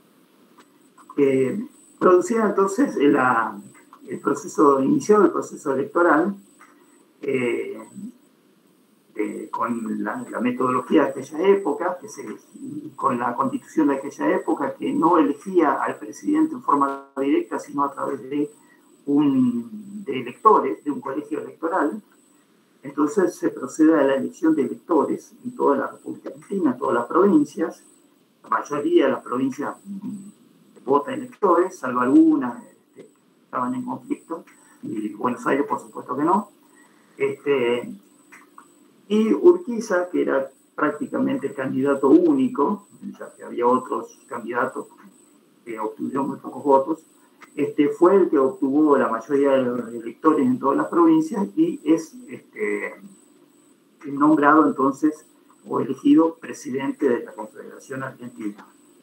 Producida entonces el proceso iniciado, el proceso electoral, con la metodología de aquella época, con la constitución de aquella época, que no elegía al presidente en forma directa, sino a través de electores, de un colegio electoral. Entonces se procede a la elección de electores en toda la República Argentina, en todas las provincias. La mayoría de las provincias vota electores, salvo algunas que estaban en conflicto, y Buenos Aires por supuesto que no. Y Urquiza, que era prácticamente el candidato único, ya que había otros candidatos que obtuvieron muy pocos votos, fue el que obtuvo la mayoría de los electores en todas las provincias y es nombrado entonces o elegido presidente de la Confederación Argentina.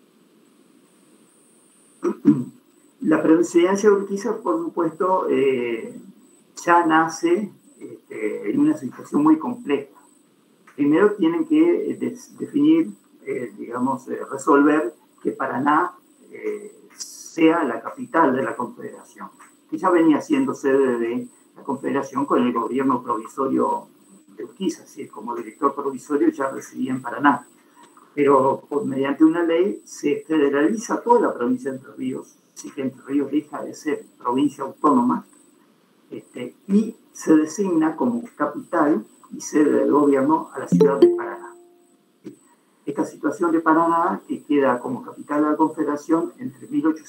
La presidencia de Urquiza, por supuesto, ya nace en una situación muy compleja. Primero tienen que definir, resolver que Paraná sea la capital de la Confederación, que ya venía siendo sede de la Confederación con el gobierno provisorio de Urquiza, así como director provisorio ya residía en Paraná. Pero mediante una ley se federaliza toda la provincia de Entre Ríos, así que Entre Ríos deja de ser provincia autónoma, y se designa como capital y sede del gobierno a la ciudad de Paraná. Esta situación de Paraná, que queda como capital de la Confederación entre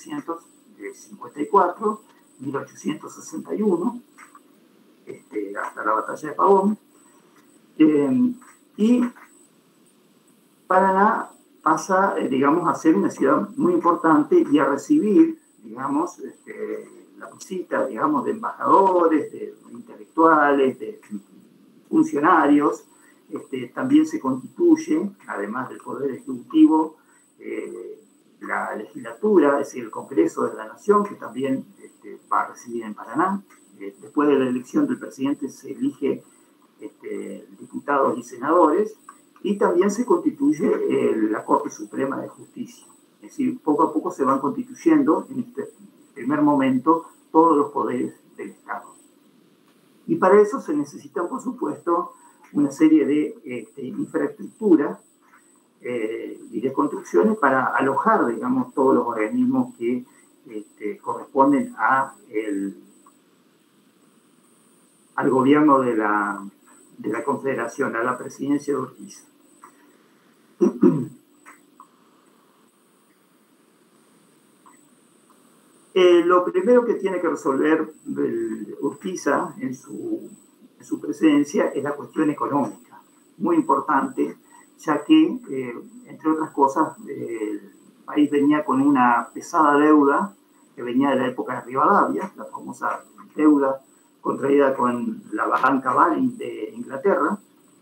1854 y 1861, hasta la batalla de Pavón, y Paraná pasa, digamos, a ser una ciudad muy importante y a recibir, digamos, la visita, digamos, de embajadores, de intelectuales, de funcionarios. También se constituye, además del Poder Ejecutivo, la legislatura, es decir, el Congreso de la Nación, que también va a residir en Paraná. Después de la elección del presidente se elige diputados y senadores, y también se constituye la Corte Suprema de Justicia. Es decir, poco a poco se van constituyendo en este primer momento todos los poderes del Estado. Y para eso se necesitan, por supuesto, una serie de infraestructura y de construcciones para alojar, digamos, todos los organismos que corresponden al gobierno de la Confederación, a la presidencia de Urquiza. Lo primero que tiene que resolver Urquiza en su presidencia es la cuestión económica, muy importante, ya que, entre otras cosas, el país venía con una pesada deuda que venía de la época de Rivadavia, la famosa deuda contraída con la banca Baring de Inglaterra,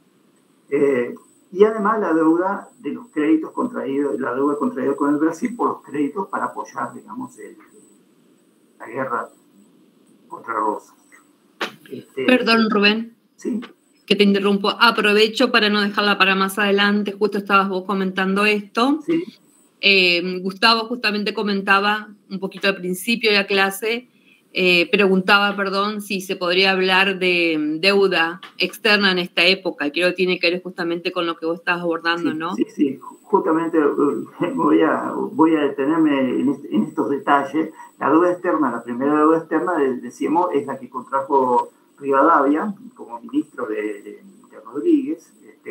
y además la deuda de los créditos contraídos, la deuda contraída con el Brasil por los créditos para apoyar, digamos, la guerra contra Rosas. Perdón, Rubén. Sí. Que te interrumpo. Aprovecho para no dejarla para más adelante. Justo estabas vos comentando esto. Sí. Gustavo justamente comentaba un poquito al principio de la clase, preguntaba, perdón, si se podría hablar de deuda externa en esta época. Creo que tiene que ver justamente con lo que vos estabas abordando, sí, ¿no? Sí. Justamente voy a detenerme en estos detalles. La deuda externa, la primera deuda externa, decíamos, es la que contrajo Rivadavia como ministro de Rodríguez,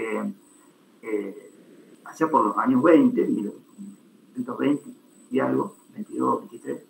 allá por los años 20, 1920 y algo, 22, 23,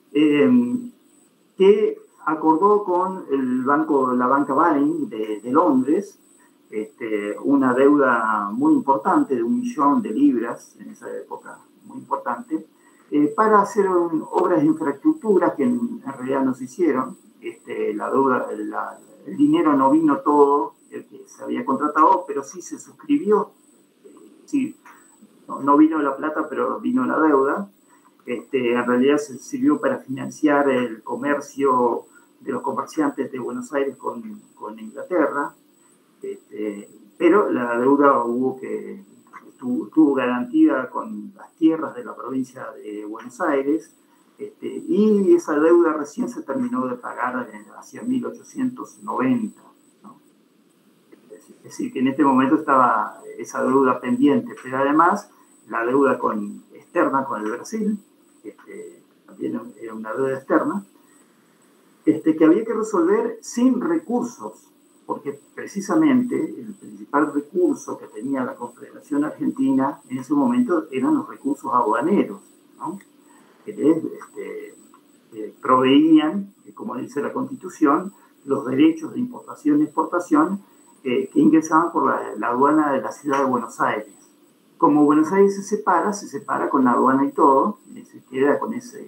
que acordó con la banca Baring de Londres, una deuda muy importante de 1 millón de libras en esa época, muy importante, para hacer obras de infraestructura que en realidad no se hicieron. La deuda, el dinero no vino todo el que se había contratado, pero sí se suscribió. Sí, no vino la plata, pero vino la deuda. En realidad se sirvió para financiar el comercio de los comerciantes de Buenos Aires con Inglaterra. Pero la deuda estuvo garantida con las tierras de la provincia de Buenos Aires, y esa deuda recién se terminó de pagar hacia 1890, ¿no? Es decir, que en este momento estaba esa deuda pendiente, pero además la deuda externa con el Brasil, también era una deuda externa, que había que resolver sin recursos, porque precisamente el principal recurso que tenía la Confederación Argentina en ese momento eran los recursos aduaneros, ¿no? Que proveían, como dice la Constitución, los derechos de importación y exportación que ingresaban por la aduana de la ciudad de Buenos Aires. Como Buenos Aires se separa con la aduana y todo, y se queda con esos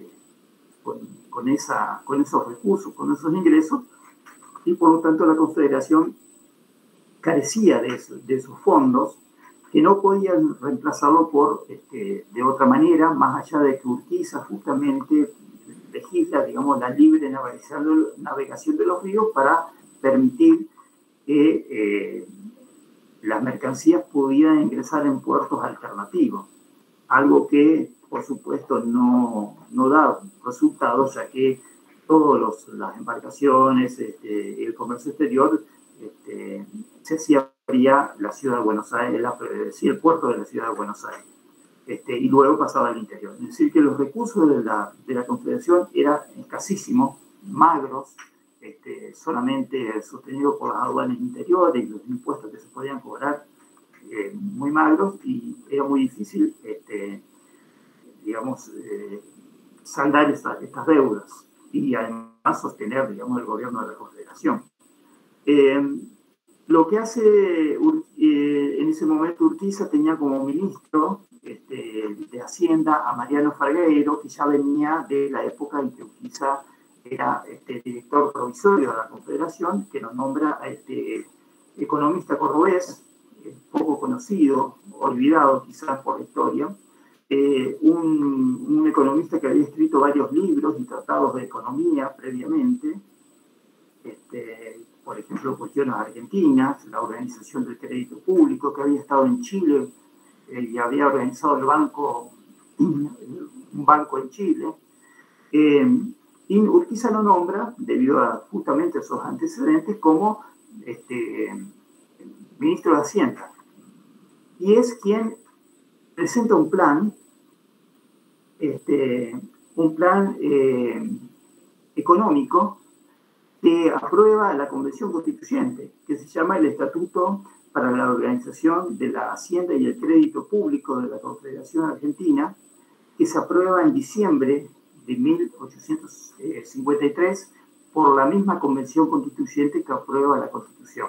recursos, con esos ingresos, y por lo tanto la Confederación carecía de esos fondos, que no podían reemplazarlo de otra manera, más allá de que Urquiza justamente legisla, digamos, la libre navegación de los ríos para permitir que las mercancías pudieran ingresar en puertos alternativos, algo que, por supuesto, no da resultados, ya que todas las embarcaciones, el comercio exterior, se hacía la ciudad de Buenos Aires, el puerto de la ciudad de Buenos Aires, y luego pasaba al interior. Es decir, que los recursos de la Confederación eran escasísimos, magros, solamente sostenidos por las aduanas interiores y los impuestos que se podían cobrar, muy magros, y era muy difícil, digamos, saldar estas deudas y además sostener, digamos, el gobierno de la Confederación. Lo que hace en ese momento Urquiza tenía como ministro de Hacienda a Mariano Fragueiro, que ya venía de la época en que Urquiza era director provisorio de la Confederación, que nos nombra a este economista cordobés, poco conocido, olvidado quizás por la historia, un economista que había escrito varios libros y tratados de economía previamente, por ejemplo, cuestiones argentinas, la organización del crédito público, que había estado en Chile y había organizado un banco en Chile. Y Urquiza lo nombra, debido a justamente esos antecedentes, como ministro de Hacienda. Y es quien presenta un plan económico que aprueba la Convención Constituyente, que se llama el Estatuto para la Organización de la Hacienda y el Crédito Público de la Confederación Argentina, que se aprueba en diciembre de 1853 por la misma Convención Constituyente que aprueba la Constitución.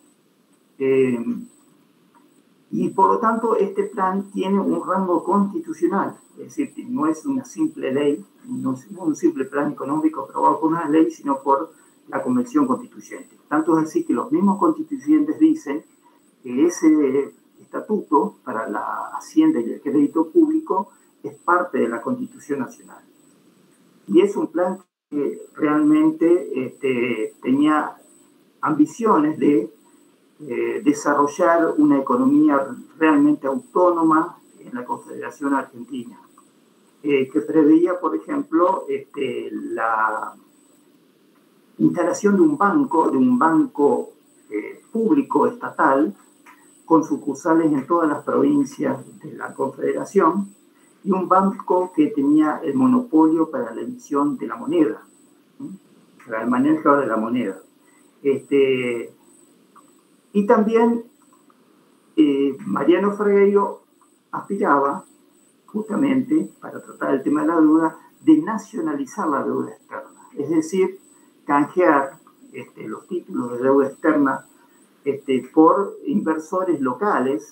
Y por lo tanto, este plan tiene un rango constitucional, es decir, no es una simple ley, no es un simple plan económico aprobado por una ley, sino por la Convención Constituyente. Tanto es así que los mismos constituyentes dicen que ese estatuto para la Hacienda y el crédito público es parte de la Constitución Nacional. Y es un plan que realmente tenía ambiciones de desarrollar una economía realmente autónoma en la Confederación Argentina, que preveía, por ejemplo, la instalación de un banco público estatal con sucursales en todas las provincias de la Confederación, y un banco que tenía el monopolio para la emisión de la moneda, para el manejo de la moneda. Y también Mariano Fragueiro aspiraba, justamente, para tratar el tema de la deuda, de nacionalizar la deuda externa, es decir, canjear los títulos de deuda externa por inversores locales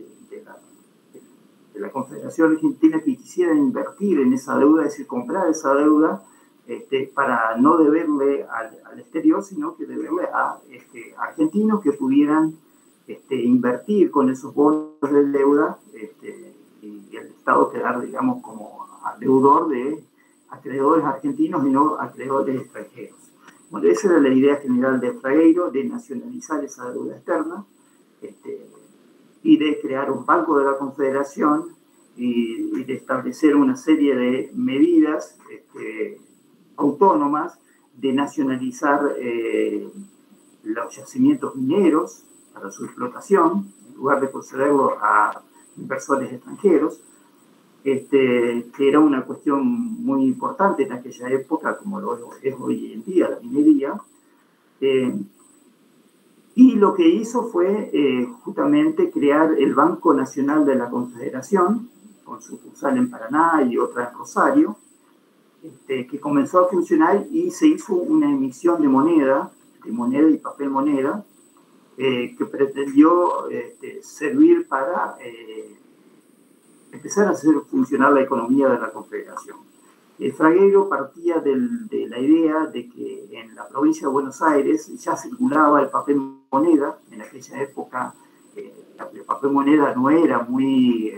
de la Confederación Argentina que quisieran invertir en esa deuda, es decir, comprar esa deuda para no deberle al exterior, sino que deberle a argentinos que pudieran invertir con esos bonos de deuda y el Estado quedar, digamos, como deudor de acreedores argentinos y no acreedores extranjeros. Bueno, esa era la idea general de Fragueiro, de nacionalizar esa deuda externa y de crear un banco de la Confederación y de establecer una serie de medidas autónomas, de nacionalizar los yacimientos mineros para su explotación, en lugar de concederlo a inversores extranjeros, que era una cuestión muy importante en aquella época, como lo es hoy en día la minería. Y lo que hizo fue justamente crear el Banco Nacional de la Confederación, con sucursal en Paraná y otra en Rosario, que comenzó a funcionar y se hizo una emisión de moneda y papel moneda, que pretendió servir para empezar a hacer funcionar la economía de la Confederación. Fragueiro partía de la idea de que en la provincia de Buenos Aires ya circulaba el papel moneda. En aquella época el papel moneda no era muy,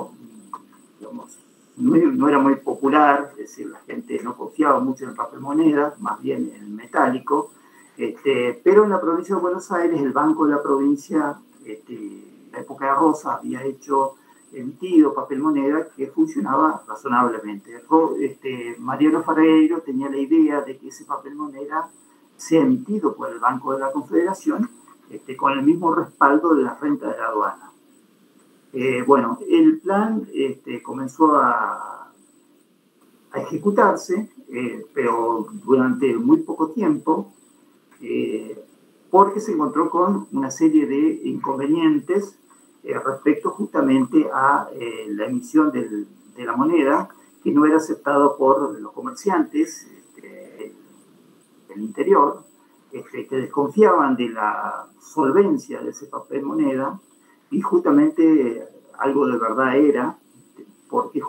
no era muy popular, es decir, la gente no confiaba mucho en el papel moneda, más bien en el metálico, pero en la provincia de Buenos Aires el Banco de la Provincia, en la época de Rosa, había emitido papel moneda que funcionaba razonablemente. Mariano Fragueiro tenía la idea de que ese papel moneda sea emitido por el Banco de la Confederación con el mismo respaldo de la renta de la aduana. Bueno, el plan comenzó a ejecutarse, pero durante muy poco tiempo, porque se encontró con una serie de inconvenientes respecto justamente a la emisión de la moneda, que no era aceptado por los comerciantes del interior, que desconfiaban de la solvencia de ese papel moneda, y justamente algo de verdad era, porque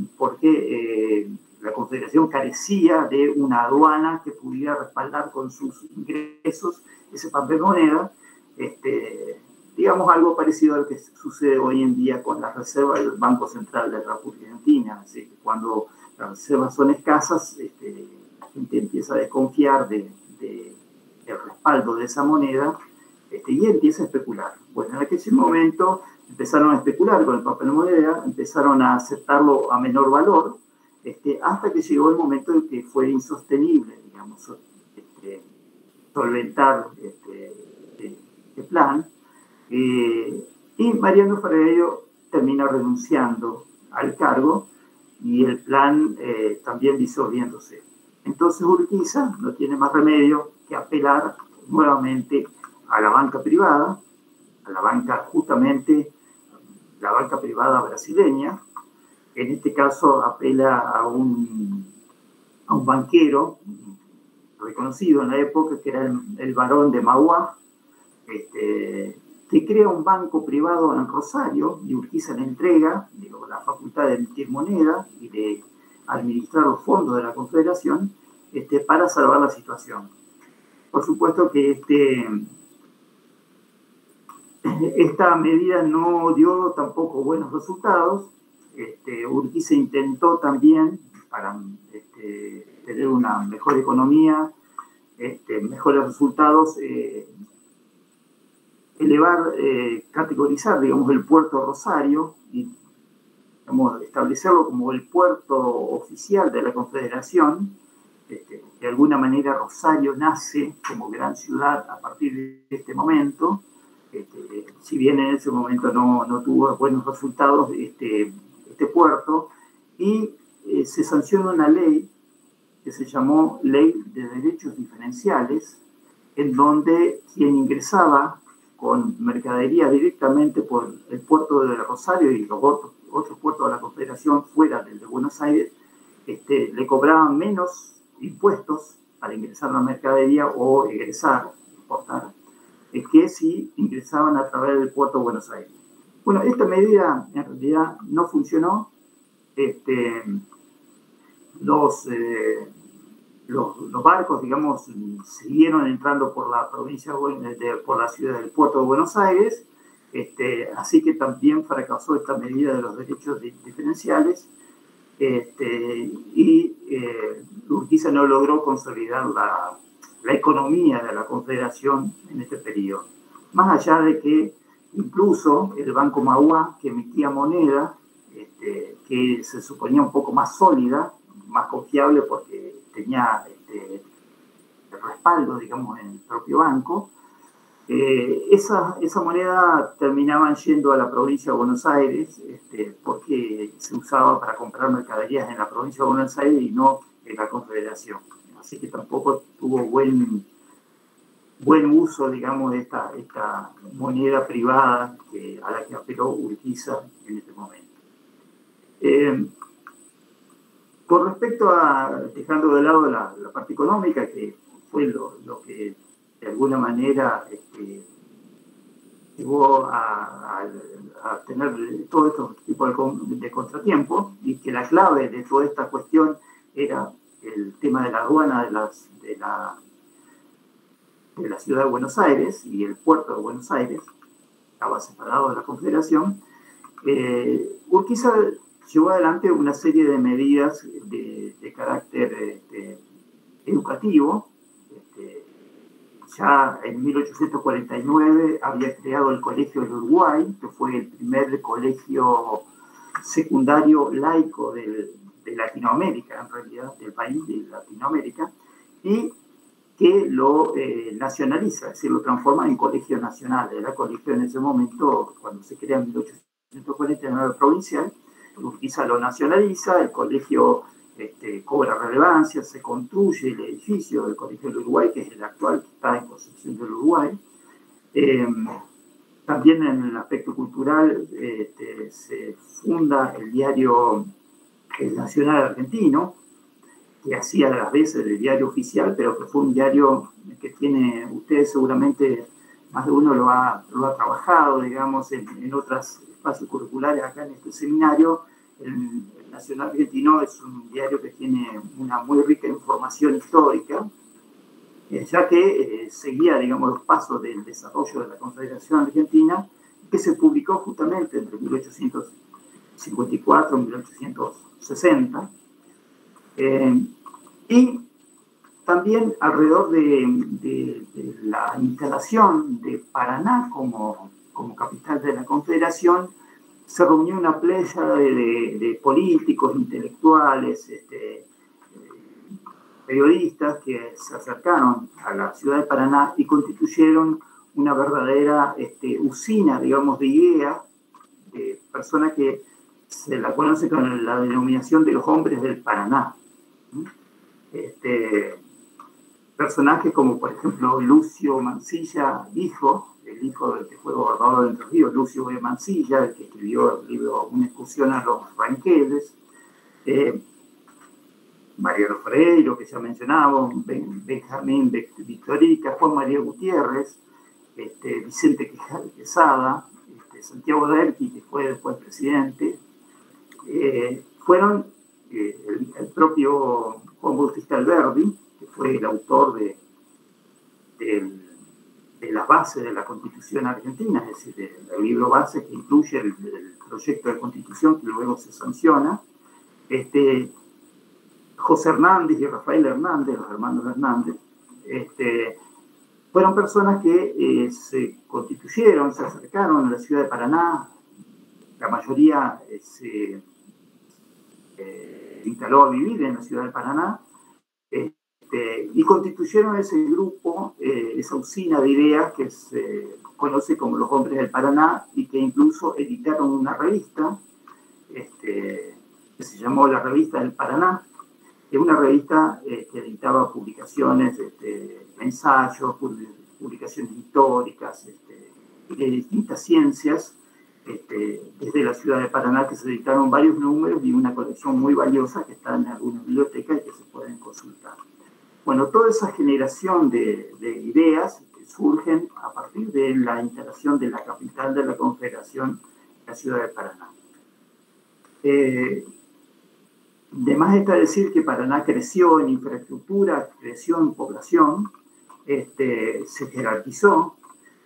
la Confederación carecía de una aduana que pudiera respaldar con sus ingresos ese papel moneda, digamos algo parecido a lo que sucede hoy en día con las reservas del Banco Central de la República Argentina. Así que cuando las reservas son escasas, la gente empieza a desconfiar del respaldo de esa moneda y empieza a especular. Bueno, en aquel momento empezaron a especular con el papel moneda, empezaron a aceptarlo a menor valor, hasta que llegó el momento en que fue insostenible, digamos, solventar este plan. Y Mariano Fragueiro termina renunciando al cargo y el plan también disolviéndose. Entonces Urquiza no tiene más remedio que apelar nuevamente a la banca privada, a la banca justamente, la banca privada brasileña. En este caso apela a un banquero reconocido en la época, que era el barón de Mauá, que crea un banco privado en Rosario, y Urquiza le entrega la facultad de emitir moneda y de administrar los fondos de la Confederación para salvar la situación. Por supuesto que esta medida no dio tampoco buenos resultados. Urquiza intentó también, para tener una mejor economía, mejores resultados, categorizar, digamos, el puerto Rosario y, digamos, establecerlo como el puerto oficial de la Confederación. De alguna manera Rosario nace como gran ciudad a partir de este momento. Si bien en ese momento no tuvo buenos resultados este puerto, y se sancionó una ley que se llamó Ley de Derechos Diferenciales, en donde quien ingresaba con mercadería directamente por el puerto de Rosario y los otros puertos de la Confederación fuera del de Buenos Aires, le cobraban menos impuestos para ingresar la mercadería o egresar, importar, que si ingresaban a través del puerto de Buenos Aires. Bueno, esta medida en realidad no funcionó. Los barcos, digamos, siguieron entrando por la provincia, por la ciudad del puerto de Buenos Aires, así que también fracasó esta medida de los derechos diferenciales, y Urquiza no logró consolidar la economía de la Confederación en este periodo. Más allá de que incluso el Banco Mauá, que emitía moneda, que se suponía un poco más sólida, más confiable porque tenía el respaldo, digamos, en el propio banco, esa moneda terminaban yendo a la provincia de Buenos Aires, porque se usaba para comprar mercaderías en la provincia de Buenos Aires y no en la Confederación. Así que tampoco tuvo buen uso, digamos, de esta moneda privada a la que apeló Urquiza en este momento. Con respecto a, dejando de lado la parte económica, que fue lo que de alguna manera llevó a tener todo este tipo de contratiempos, y que la clave de toda esta cuestión era el tema de la aduana de la ciudad de Buenos Aires y el puerto de Buenos Aires, estaba separado de la Confederación. Urquiza llevó adelante una serie de medidas de carácter educativo. Ya en 1849 había creado el Colegio del Uruguay, que fue el primer colegio secundario laico de Latinoamérica, en realidad, del país de Latinoamérica, y que lo nacionaliza, es decir, lo transforma en colegio nacional. Era colegio en ese momento, cuando se crea en 1849 provincial. Urquiza lo nacionaliza, el colegio cobra relevancia, se construye el edificio del Colegio del Uruguay, que es el actual, que está en Concepción del Uruguay. También en el aspecto cultural se funda el diario El Nacional Argentino, que hacía a las veces de diario oficial, pero que fue un diario que ustedes seguramente más de uno lo ha trabajado, digamos, en otros espacios curriculares acá en este seminario. El Nacional Argentino es un diario que tiene una muy rica información histórica, ya que seguía, digamos, los pasos del desarrollo de la Confederación Argentina, que se publicó justamente entre 1854 y 1860. Y también alrededor de la instalación de Paraná como capital de la Confederación, se reunió una playa de políticos, intelectuales, periodistas que se acercaron a la ciudad de Paraná y constituyeron una verdadera usina, digamos, de ideas, de personas que se la conoce con la denominación de los hombres del Paraná. Personajes como, por ejemplo, Lucio Mansilla, el hijo del que fue gobernador de Entre Ríos, Lucio B. Mansilla, el que escribió el libro Una excursión a los Ranqueles, Mariano Freire, que ya mencionábamos, Benjamín Victorica, Juan María Gutiérrez, Vicente Quesada, Santiago Derqui, que fue después presidente, fueron el propio Juan Bautista Alberdi, que fue el autor de las bases de la Constitución argentina, es decir, el libro base que incluye el proyecto de Constitución que luego se sanciona. José Hernández y Rafael Hernández, los hermanos Hernández, fueron personas que se constituyeron, se acercaron a la ciudad de Paraná. La mayoría se instaló a vivir en la ciudad de Paraná, y constituyeron ese grupo, esa usina de ideas que se conoce como los Hombres del Paraná, y que incluso editaron una revista que se llamó la Revista del Paraná, que es una revista que editaba publicaciones, ensayos, publicaciones históricas, de distintas ciencias, desde la ciudad de Paraná, que se editaron varios números y una colección muy valiosa que está en algunas bibliotecas y que se pueden consultar. Bueno, toda esa generación de ideas surgen a partir de la instalación de la capital de la Confederación, la ciudad de Paraná. De más está decir que Paraná creció en infraestructura, creció en población, se jerarquizó,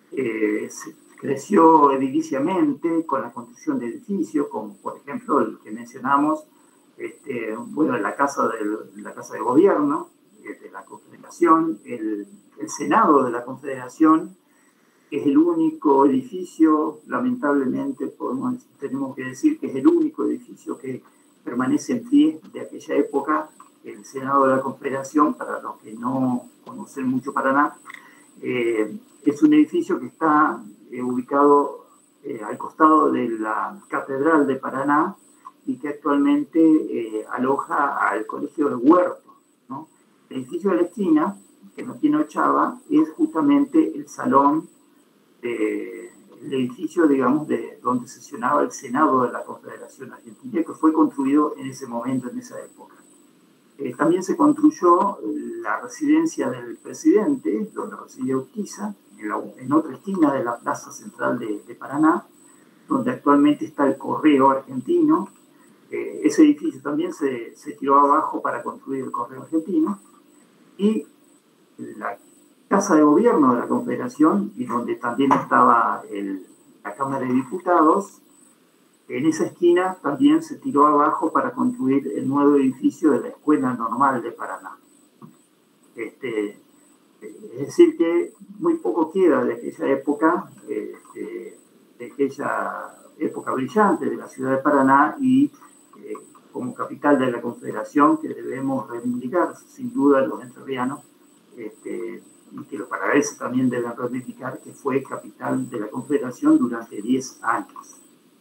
creció ediliciamente con la construcción de edificios, como por ejemplo el que mencionamos, la casa de gobierno de la Confederación, el Senado de la Confederación, que es el único edificio, lamentablemente tenemos que decir que es el único edificio que permanece en pie de aquella época, el Senado de la Confederación. Para los que no conocen mucho Paraná, es un edificio que está ubicado al costado de la Catedral de Paraná y que actualmente aloja al Colegio de Huerto, ¿no? El edificio de la esquina, que no tiene ochava, es justamente el salón, el edificio, digamos, de donde sesionaba el Senado de la Confederación Argentina, que fue construido en ese momento, en esa época. También se construyó la residencia del presidente, donde residía Urquiza, en otra esquina de la plaza central de Paraná, donde actualmente está el Correo Argentino. Ese edificio también se tiró abajo para construir el Correo Argentino. Y la Casa de Gobierno de la Confederación, y donde también estaba la Cámara de Diputados, en esa esquina también se tiró abajo para construir el nuevo edificio de la Escuela Normal de Paraná. Es decir, que muy poco queda de aquella época, de aquella época brillante de la ciudad de Paraná, y como capital de la Confederación, que debemos reivindicar, sin duda, los entrerrianos, y que los paraguayos también deben reivindicar, que fue capital de la Confederación durante 10 años.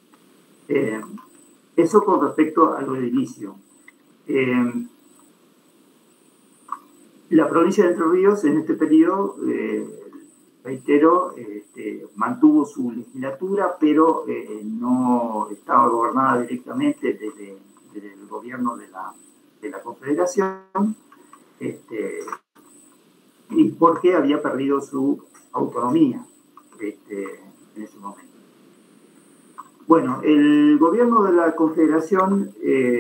Eso con respecto a lo edilicio. La provincia de Entre Ríos en este periodo, reitero, mantuvo su legislatura, pero no estaba gobernada directamente desde el gobierno de la Confederación, y porque había perdido su autonomía. en ese momento. Bueno, el gobierno de la Confederación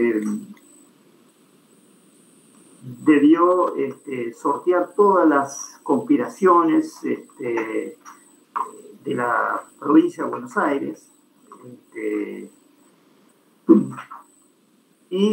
debió sortear todas las conspiraciones de la provincia de Buenos Aires y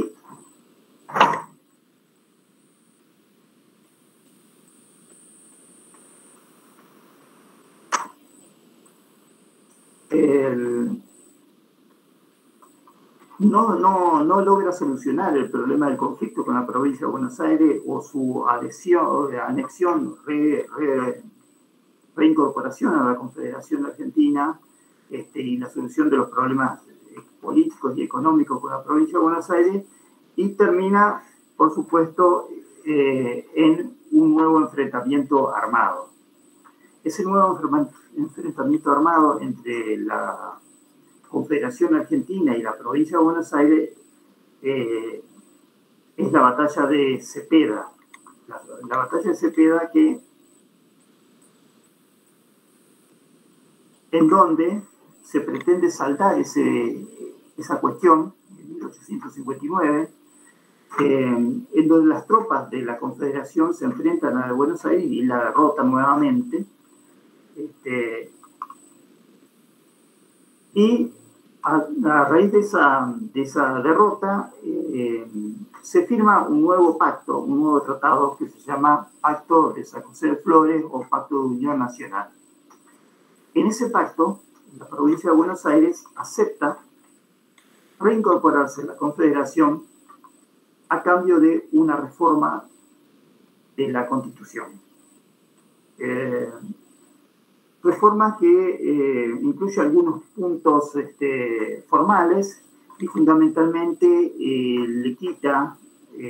no logra solucionar el problema del conflicto con la provincia de Buenos Aires o su anexión, reincorporación a la Confederación Argentina y la solución de los problemas políticos y económicos con la provincia de Buenos Aires, y termina, por supuesto, en un nuevo enfrentamiento armado. Ese nuevo enfrentamiento armado entre la Confederación Argentina y la provincia de Buenos Aires es la batalla de Cepeda. La batalla de Cepeda, en donde se pretende saldar esa cuestión en 1859, en donde las tropas de la Confederación se enfrentan a la de Buenos Aires y la derrotan nuevamente. Y a raíz de esa derrota se firma un nuevo pacto, un nuevo tratado que se llama Pacto de San José de Flores o Pacto de Unión Nacional. En ese pacto, la provincia de Buenos Aires acepta reincorporarse a la Confederación a cambio de una reforma de la Constitución. Reforma que incluye algunos puntos formales y fundamentalmente le quita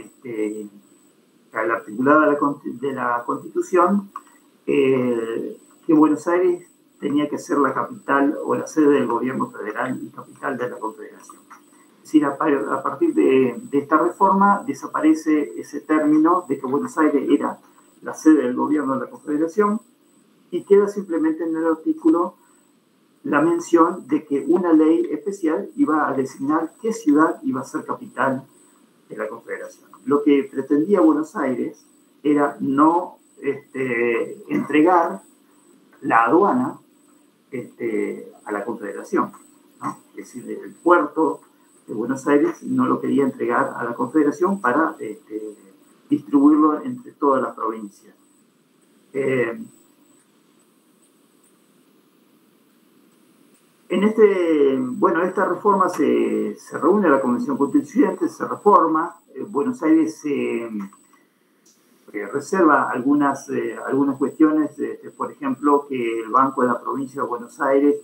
al articulado de la Constitución que Buenos Aires tenía que ser la capital o la sede del gobierno federal y capital de la Confederación. Es decir, a partir de esta reforma desaparece ese término de que Buenos Aires era la sede del gobierno de la Confederación y queda simplemente en el artículo la mención de que una ley especial iba a designar qué ciudad iba a ser capital de la Confederación. Lo que pretendía Buenos Aires era no entregar la aduana a la Confederación, ¿no? Es decir, el puerto de Buenos Aires no lo quería entregar a la Confederación para distribuirlo entre todas las provincias. En esta reforma se reúne la Convención Constituyente, se reforma, Buenos Aires reserva algunas cuestiones, por ejemplo, que el Banco de la Provincia de Buenos Aires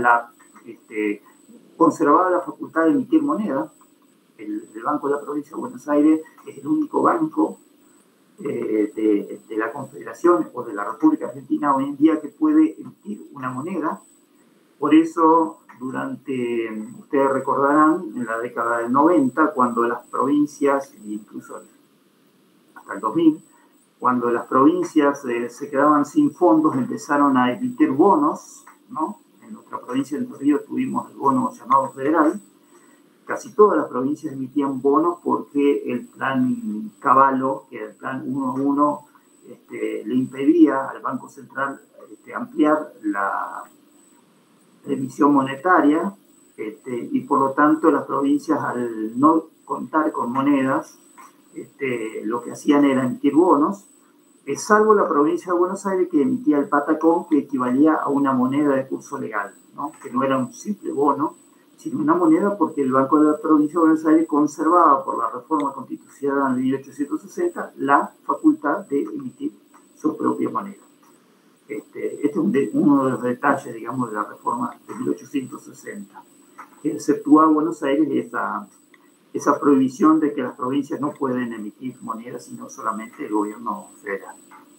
conservaba la facultad de emitir moneda. El Banco de la Provincia de Buenos Aires es el único banco de la Confederación o de la República Argentina hoy en día que puede emitir una moneda. Por eso, ustedes recordarán, en la década del 90, cuando las provincias, incluso hasta el 2000, cuando las provincias se quedaban sin fondos, empezaron a emitir bonos, ¿no? En nuestra provincia de Entre Ríos tuvimos el bono llamado federal. Casi todas las provincias emitían bonos porque el plan Cavallo, que era el plan 1.1, le impedía al Banco Central ampliar la emisión monetaria, y por lo tanto las provincias, al no contar con monedas, lo que hacían era emitir bonos, salvo la provincia de Buenos Aires, que emitía el patacón, que equivalía a una moneda de curso legal, ¿no? Que no era un simple bono, sino una moneda, porque el Banco de la Provincia de Buenos Aires conservaba por la reforma constitucional de 1860 la facultad de emitir su propia moneda. Este es uno de los detalles, digamos, de la reforma de 1860, que exceptúa a Buenos Aires esa prohibición de que las provincias no pueden emitir monedas, sino solamente el gobierno federal.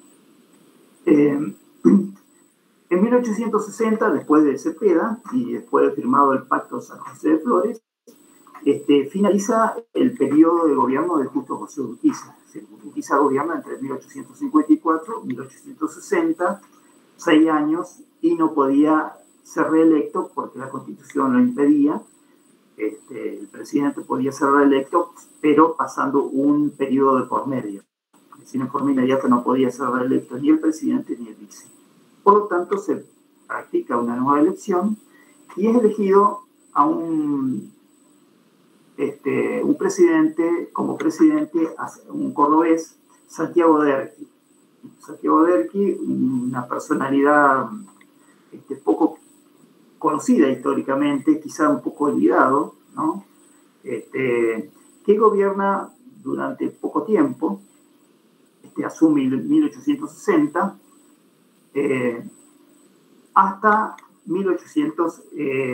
En 1860, después de Cepeda y después de firmado el Pacto de San José de Flores, finaliza el periodo de gobierno de Justo José Urquiza. Urquiza gobierna entre 1854 y 1860, 6 años y no podía ser reelecto porque la Constitución lo impedía. El presidente podía ser reelecto, pero pasando un periodo de por medio. Es decir, en forma inmediata no podía ser reelecto ni el presidente ni el vice. Por lo tanto, se practica una nueva elección y es elegido a un presidente, como presidente, un cordobés, Santiago Derqui. Santiago Derqui, una personalidad poco conocida históricamente, quizá un poco olvidado, ¿no? Que gobierna durante poco tiempo, asume en 1860, hasta 1800,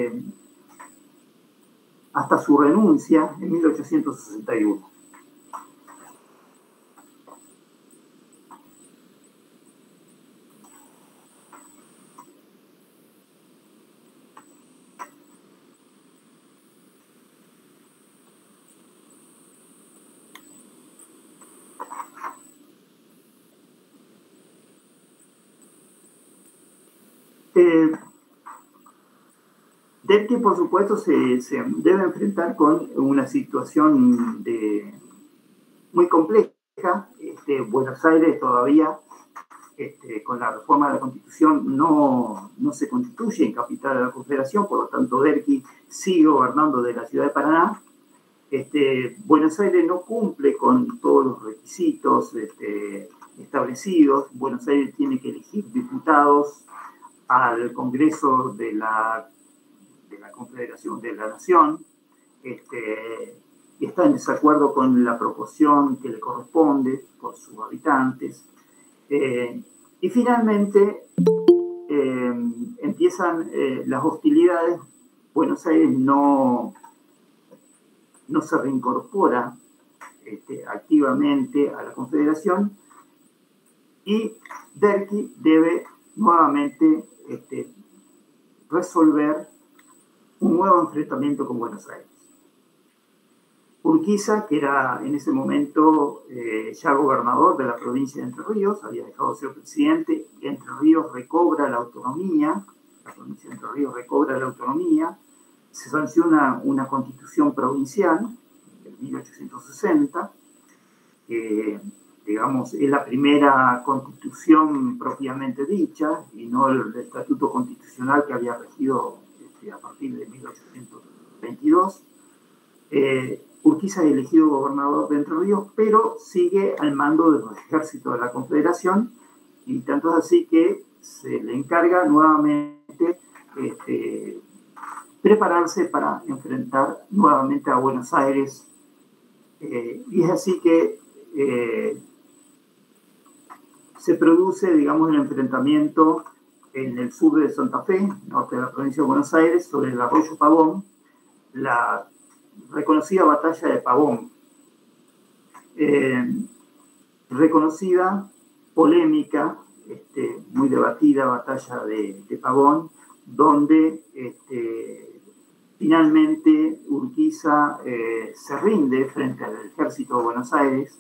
hasta su renuncia en 1861. Derqui, por supuesto, se debe enfrentar con una situación muy compleja. Buenos Aires todavía, con la reforma de la Constitución, no se constituye en capital de la Confederación, por lo tanto, Derqui sigue gobernando de la ciudad de Paraná. Buenos Aires no cumple con todos los requisitos establecidos. Buenos Aires tiene que elegir diputados al Congreso de la Confederación de la Nación, y está en desacuerdo con la proporción que le corresponde por sus habitantes. Y finalmente empiezan las hostilidades. Buenos Aires no se reincorpora activamente a la Confederación y Derqui debe nuevamente resolver un nuevo enfrentamiento con Buenos Aires. Urquiza, que era en ese momento ya gobernador de la provincia de Entre Ríos, había dejado de ser presidente. Entre Ríos recobra la autonomía, la provincia de Entre Ríos recobra la autonomía, se sanciona una constitución provincial en 1860, que, digamos, es la primera constitución propiamente dicha y no el estatuto constitucional que había regido a partir de 1822. Urquiza es elegido gobernador de Entre Ríos, pero sigue al mando de los ejércitos de la Confederación, y tanto es así que se le encarga nuevamente prepararse para enfrentar nuevamente a Buenos Aires. Y es así que se produce, digamos, el enfrentamiento en el sur de Santa Fe, norte de la provincia de Buenos Aires, sobre el arroyo Pavón, la reconocida batalla de Pavón. Reconocida, polémica, muy debatida batalla de Pavón, donde finalmente Urquiza se rinde frente al ejército de Buenos Aires.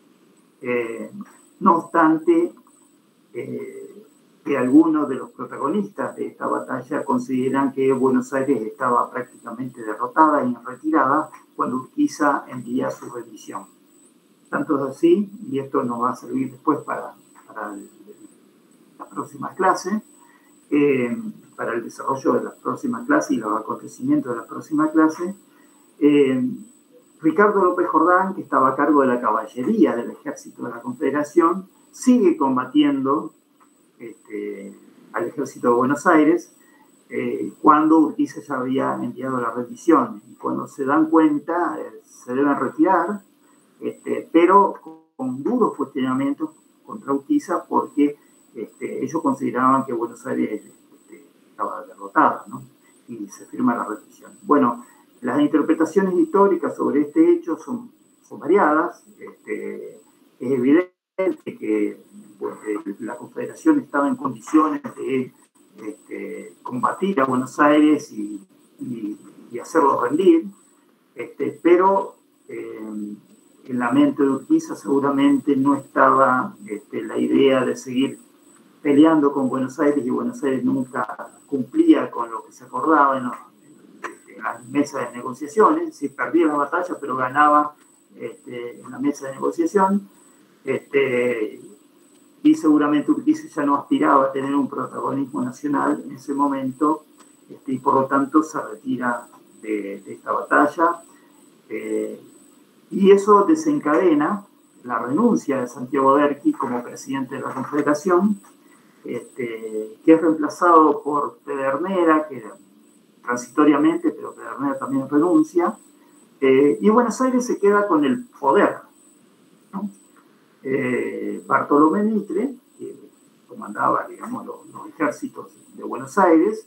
No obstante, que algunos de los protagonistas de esta batalla consideran que Buenos Aires estaba prácticamente derrotada y en retirada cuando Urquiza envía su rendición. Tanto es así, y esto nos va a servir después para la próxima clase, para el desarrollo de las próximas clases y los acontecimientos de la próxima clase. Ricardo López Jordán, que estaba a cargo de la caballería del ejército de la Confederación, sigue combatiendo al ejército de Buenos Aires cuando Urquiza ya había enviado la rendición. Y cuando se dan cuenta, se deben retirar, pero con duros cuestionamientos contra Urquiza, porque ellos consideraban que Buenos Aires estaba derrotada, ¿no? Y se firma la rendición. Bueno, las interpretaciones históricas sobre este hecho son variadas. Es evidente que la Confederación estaba en condiciones de combatir a Buenos Aires y hacerlo rendir, pero en la mente de Urquiza seguramente no estaba la idea de seguir peleando con Buenos Aires, y Buenos Aires nunca cumplía con lo que se acordaba en las mesas de negociaciones. Sí, perdía la batalla, pero ganaba en la mesa de negociación. Y seguramente Urquiza ya no aspiraba a tener un protagonismo nacional en ese momento, y por lo tanto se retira de esta batalla. Y eso desencadena la renuncia de Santiago Derqui como presidente de la Confederación, que es reemplazado por Pedernera, que transitoriamente, pero Pedernera también renuncia, y Buenos Aires se queda con el poder, ¿no? Bartolomé Mitre, que comandaba, digamos, los ejércitos de Buenos Aires,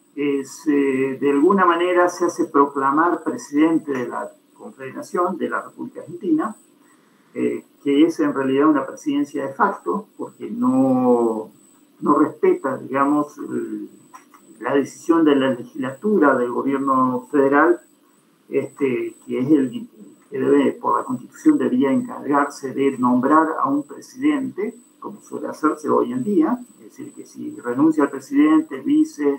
de alguna manera se hace proclamar presidente de la Confederación de la República Argentina, que es en realidad una presidencia de facto, porque no respeta, digamos, la decisión de la legislatura del gobierno federal, que es el que debe, por la Constitución, debería encargarse de nombrar a un presidente, como suele hacerse hoy en día. Es decir, que si renuncia al presidente, el vice,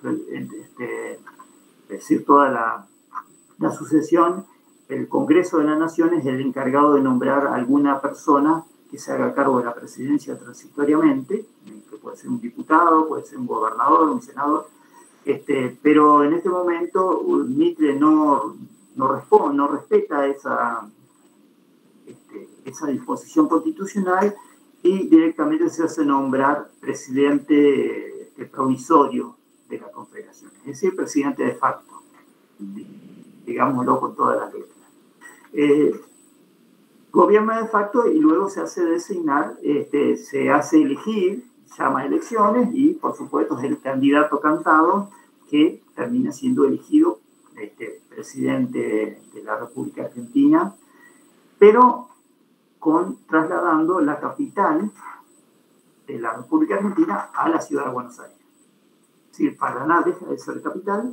es decir, toda la sucesión, el Congreso de la Nación es el encargado de nombrar a alguna persona que se haga cargo de la presidencia transitoriamente, que puede ser un diputado, puede ser un gobernador, un senador, pero en este momento Mitre no respeta esa disposición constitucional, y directamente se hace nombrar presidente provisorio de la Confederación, es decir, presidente de facto, digámoslo con todas las letras. Gobierna de facto y luego se hace designar, se hace elegir, llama a elecciones, y por supuesto es el candidato cantado que termina siendo elegido presidente de la República Argentina, pero trasladando la capital de la República Argentina a la ciudad de Buenos Aires. Es decir, Paraná deja de ser capital,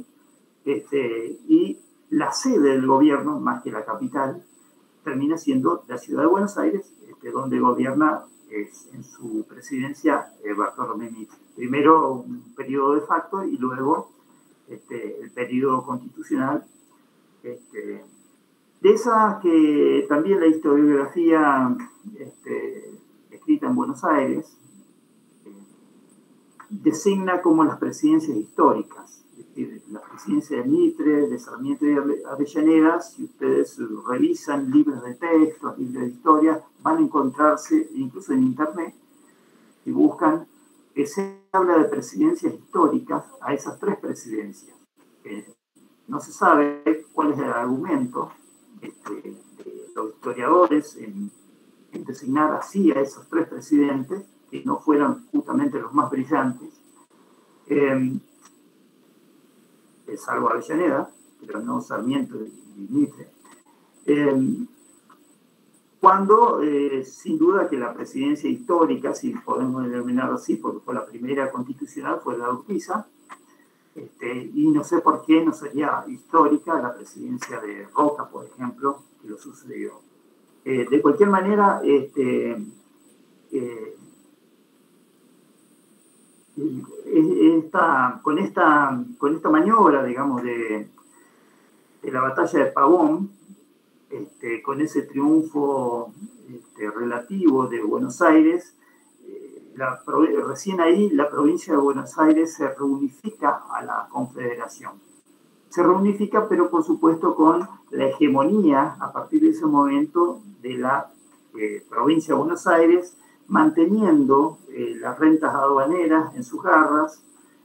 y la sede del gobierno, más que la capital, termina siendo la ciudad de Buenos Aires, donde gobierna en su presidencia Bartolomé Mitre. Primero un periodo de facto y luego el periodo constitucional. De esa que también la historiografía escrita en Buenos Aires designa como las presidencias históricas. Es decir, la presidencia de Mitre, de Sarmiento y de Avellaneda, si ustedes revisan libros de textos, libros de historia, van a encontrarse, incluso en internet, y buscan, que se habla de presidencias históricas a esas tres presidencias. No se sabe cuál es el argumento de los historiadores en designar así a esos tres presidentes, que no fueron justamente los más brillantes, salvo Avellaneda, pero no Sarmiento y Mitre, cuando sin duda que la presidencia histórica, si podemos denominarlo así, porque fue la primera constitucional, fue la de Urquiza, y no sé por qué no sería histórica la presidencia de Roca, por ejemplo, que lo sucedió. De cualquier manera, con esta maniobra, digamos, de la batalla de Pavón, con ese triunfo relativo de Buenos Aires, recién ahí la provincia de Buenos Aires se reunifica a la Confederación. Se reunifica, pero por supuesto con la hegemonía a partir de ese momento de la provincia de Buenos Aires, manteniendo las rentas aduaneras en sus garras,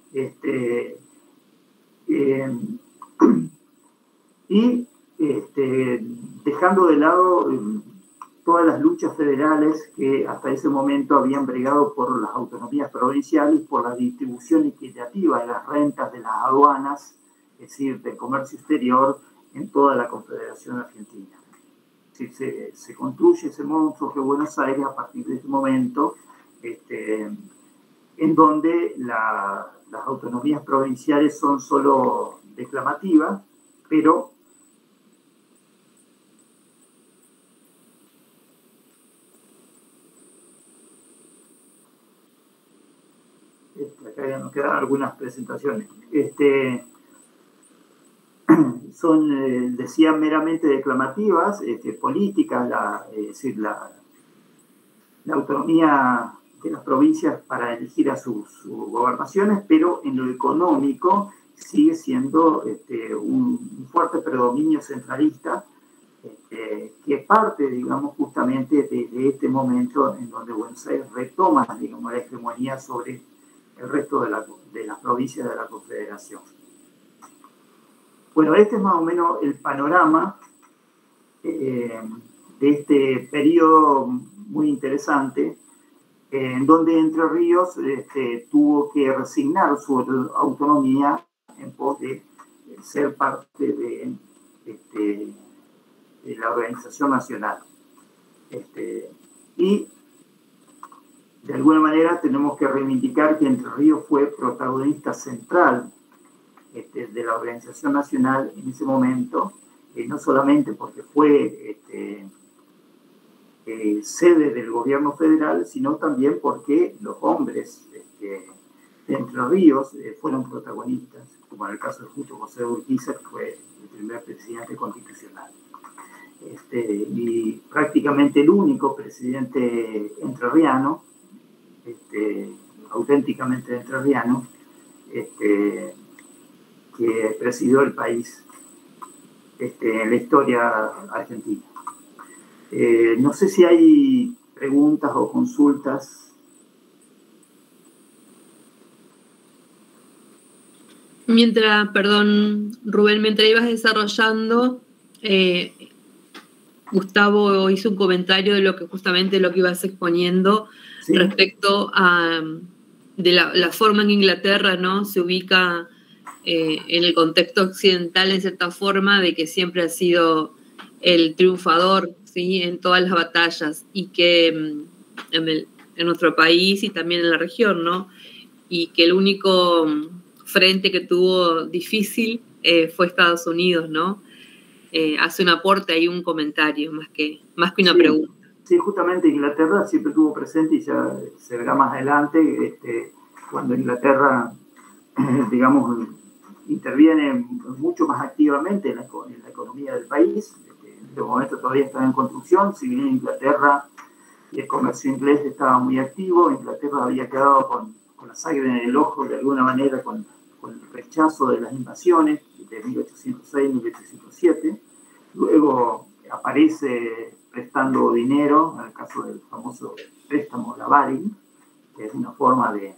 y dejando de lado todas las luchas federales que hasta ese momento habían bregado por las autonomías provinciales, por la distribución equitativa de las rentas de las aduanas, es decir, del comercio exterior en toda la Confederación Argentina. Es decir, se construye ese monstruo que es Buenos Aires a partir de ese momento, en donde las autonomías provinciales son solo declamativas, pero nos quedan algunas presentaciones. Son, decía, meramente declamativas, políticas, es decir, la autonomía de las provincias para elegir a sus gobernaciones, pero en lo económico sigue siendo un fuerte predominio centralista, que parte, digamos, justamente de este momento en donde Buenos Aires retoma, digamos, la hegemonía sobre el resto de las provincias de la Confederación. Bueno, este es más o menos el panorama de este periodo muy interesante, en donde Entre Ríos tuvo que resignar su autonomía en pos de ser parte de la organización nacional. Y de alguna manera tenemos que reivindicar que Entre Ríos fue protagonista central de la organización nacional en ese momento, no solamente porque fue sede del gobierno federal, sino también porque los hombres de Entre Ríos fueron protagonistas, como en el caso de justo José Urquiza, que fue el primer presidente constitucional. Y prácticamente el único presidente entrerriano, auténticamente entrerriano, que presidió el país en la historia argentina. No sé si hay preguntas o consultas. Perdón, Rubén, mientras ibas desarrollando, Gustavo hizo un comentario de justamente lo que ibas exponiendo, ¿sí?, respecto a de la forma en que Inglaterra, ¿no?, se ubica en el contexto occidental, en cierta forma, de que siempre ha sido el triunfador, ¿sí?, en todas las batallas, y que en nuestro país y también en la región, ¿no?, y que el único frente que tuvo difícil fue Estados Unidos, ¿no? Hace un aporte ahí, un comentario, más que una pregunta. Sí, justamente Inglaterra siempre tuvo presente, y ya se verá más adelante, cuando Inglaterra, digamos, interviene mucho más activamente en la economía del país. En este momento todavía está en construcción, si bien Inglaterra y el comercio inglés estaba muy activo, Inglaterra había quedado con la sangre en el ojo de alguna manera, con el rechazo de las invasiones de 1806-1807. Luego aparece prestando dinero, en el caso del famoso préstamo Lavarin, que es una forma de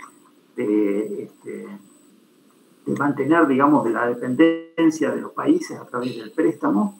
mantener, digamos, de la dependencia de los países a través del préstamo.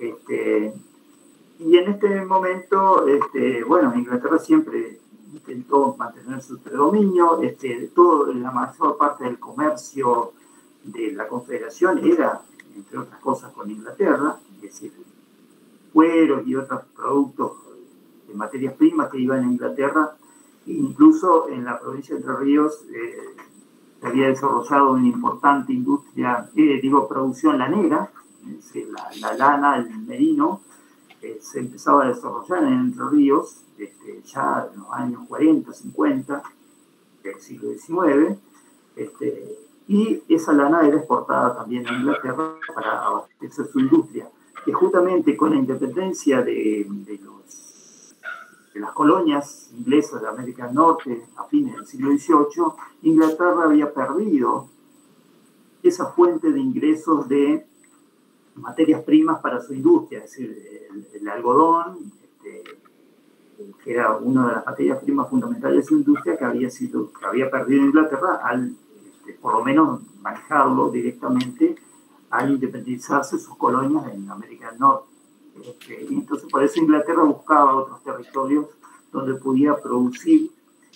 Y en este momento, bueno, Inglaterra siempre intentó mantener su predominio, la mayor parte del comercio de la Confederación era, entre otras cosas, con Inglaterra, es decir, cueros y otros productos de materias primas que iban a Inglaterra. Incluso en la provincia de Entre Ríos se había desarrollado una importante industria, producción lanera, es decir, la lana, el merino, se empezaba a desarrollar en Entre Ríos ya en los años 40, 50 del siglo XIX, y esa lana era exportada también a Inglaterra para abastecer su industria, que justamente con la independencia de las colonias inglesas de América del Norte a fines del siglo XVIII, Inglaterra había perdido esa fuente de ingresos de materias primas para su industria, es decir, el algodón, que era una de las materias primas fundamentales de su industria, que había perdido Inglaterra al, por lo menos, manejarlo directamente al independizarse sus colonias en América del Norte. Y entonces por eso Inglaterra buscaba otros territorios donde pudiera producir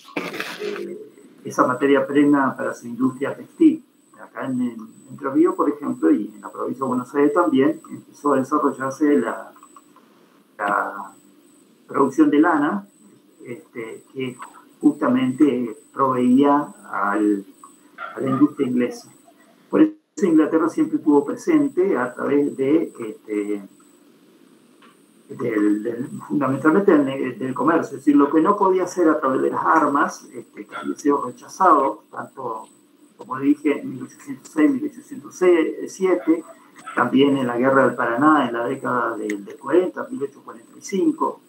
esa materia prima para su industria textil. Acá en Entre Ríos, por ejemplo, y en la provincia de Buenos Aires también, empezó a desarrollarse la producción de lana, que justamente proveía a la industria inglesa. Por eso Inglaterra siempre estuvo presente a través de fundamentalmente del comercio. Es decir, lo que no podía hacer a través de las armas, que había sido rechazado, tanto, como dije, en 1806, 1807, también en la Guerra del Paraná, en la década del 40, 1845,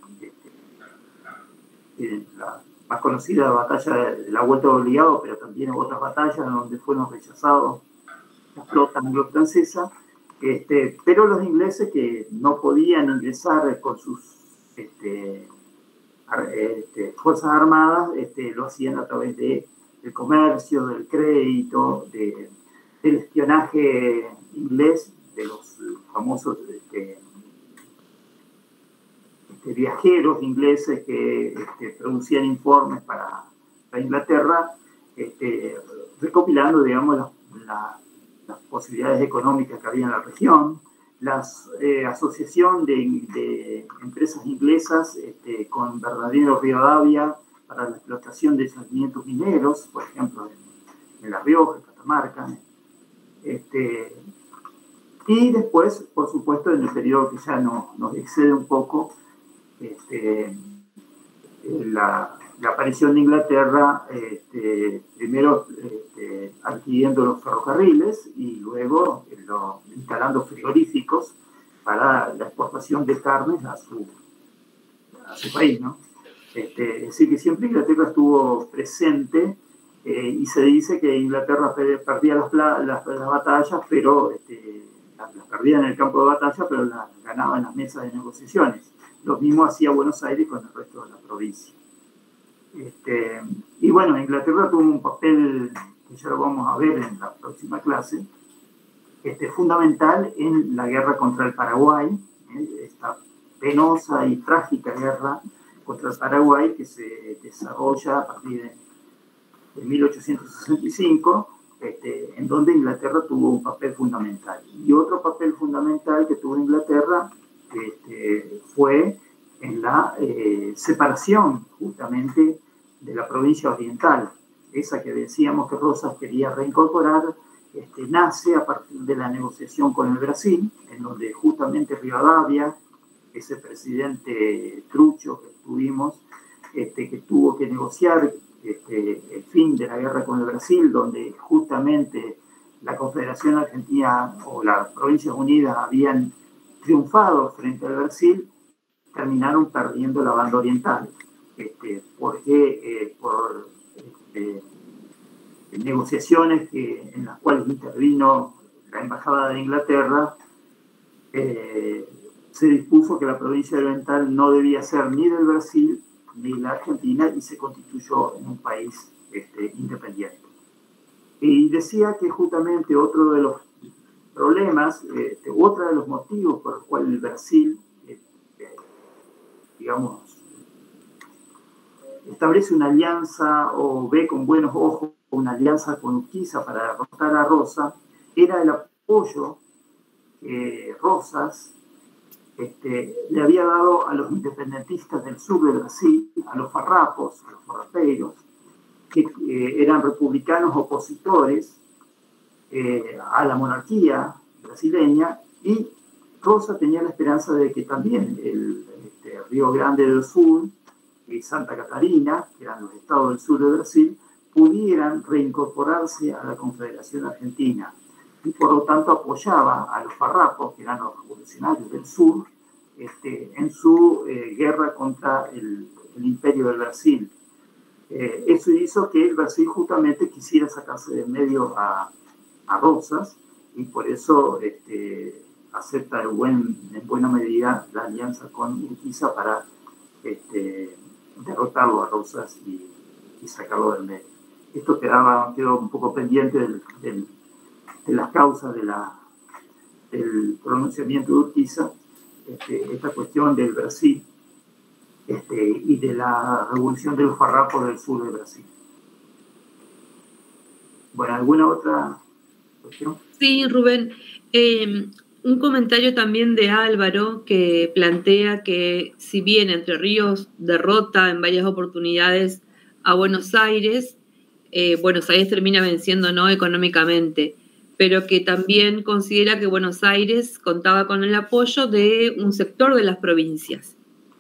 la más conocida batalla de la Vuelta de Obligado, pero también otras batallas donde fueron rechazados la flota anglo-francesa, pero los ingleses que no podían ingresar con sus fuerzas armadas, lo hacían a través del comercio, del crédito, del espionaje inglés, de los famosos viajeros ingleses que producían informes para Inglaterra, recopilando, digamos, las posibilidades económicas que había en la región, la asociación de empresas inglesas con Bernardino Rivadavia para la explotación de yacimientos mineros, por ejemplo, en La Rioja, en Catamarca. Y después, por supuesto, en el periodo que ya nos excede un poco, la aparición de Inglaterra, primero adquiriendo los ferrocarriles y luego instalando frigoríficos para la exportación de carnes a su país, ¿no? Es decir, que siempre Inglaterra estuvo presente, y se dice que Inglaterra perdía las batallas, pero las perdía en el campo de batalla, pero las ganaba en las mesas de negociaciones. Lo mismo hacía Buenos Aires con el resto de la provincia. Y bueno, Inglaterra tuvo un papel, que ya lo vamos a ver en la próxima clase, fundamental en la guerra contra el Paraguay, esta penosa y trágica guerra contra el Paraguay que se desarrolla a partir de 1865, en donde Inglaterra tuvo un papel fundamental. Y otro papel fundamental que tuvo Inglaterra fue en la separación justamente de la provincia oriental, esa que decíamos que Rosas quería reincorporar, nace a partir de la negociación con el Brasil, en donde justamente Rivadavia, ese presidente trucho que tuvimos, que tuvo que negociar el fin de la guerra con el Brasil, donde justamente la Confederación Argentina o las Provincias Unidas habían triunfado frente al Brasil, terminaron perdiendo la banda oriental, porque por negociaciones en las cuales intervino la Embajada de Inglaterra, se dispuso que la provincia oriental no debía ser ni del Brasil ni de la Argentina y se constituyó en un país independiente. Y decía que justamente otro de los problemas, otro de los motivos por los cuales el Brasil, digamos, establece una alianza o ve con buenos ojos una alianza con Urquiza para derrotar a Rosas, era el apoyo que Rosas le había dado a los independentistas del sur de Brasil, a los farrapos, a los farrapeiros, que eran republicanos opositores a la monarquía brasileña, y Rosas tenía la esperanza de que también el Río Grande del Sur y Santa Catarina, que eran los estados del sur de Brasil, pudieran reincorporarse a la Confederación Argentina, y por lo tanto apoyaba a los farrapos, que eran los revolucionarios del sur, en su guerra contra el imperio del Brasil. Eso hizo que el Brasil justamente quisiera sacarse de medio a Rosas, y por eso acepta en buena medida la alianza con Urquiza para derrotarlo a Rosas y sacarlo del medio. Esto quedó un poco pendiente de las causas del pronunciamiento de Urquiza, esta cuestión del Brasil y de la revolución de los farrapos del sur de Brasil. Bueno, ¿alguna otra cuestión? Sí, Rubén. Un comentario también de Álvaro, que plantea que si bien Entre Ríos derrota en varias oportunidades a Buenos Aires termina venciendo, ¿no?, económicamente, pero que también considera que Buenos Aires contaba con el apoyo de un sector de las provincias.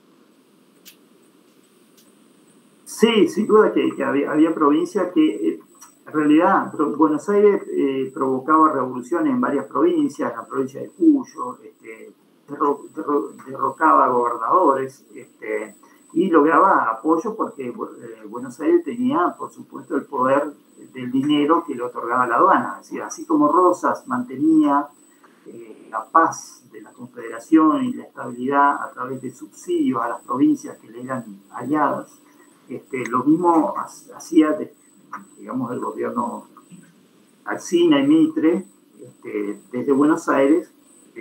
Sí, sin duda que había provincias que, en realidad, Buenos Aires provocaba revoluciones en varias provincias, en la provincia de Cuyo, derrocaba gobernadores, y lograba apoyo porque Buenos Aires tenía, por supuesto, el poder del dinero que le otorgaba la aduana. Es decir, así como Rosas mantenía la paz de la Confederación y la estabilidad a través de subsidios a las provincias que le eran aliadas, lo mismo hacía, digamos, el gobierno Alsina y Mitre, desde Buenos Aires,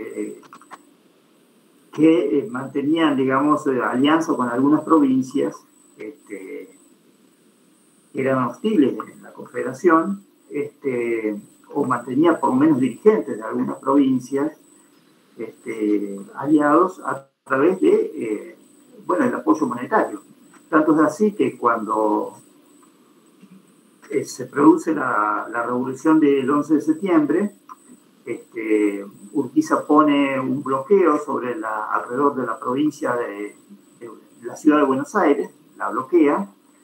que mantenían, digamos, alianza con algunas provincias que eran hostiles en la Confederación, o mantenía por lo menos dirigentes de algunas provincias aliados a través de, bueno, el apoyo monetario. Tanto es así que cuando se produce la revolución del 11 de septiembre, Urquiza pone un bloqueo sobre alrededor de la provincia de la ciudad de Buenos Aires, la bloquea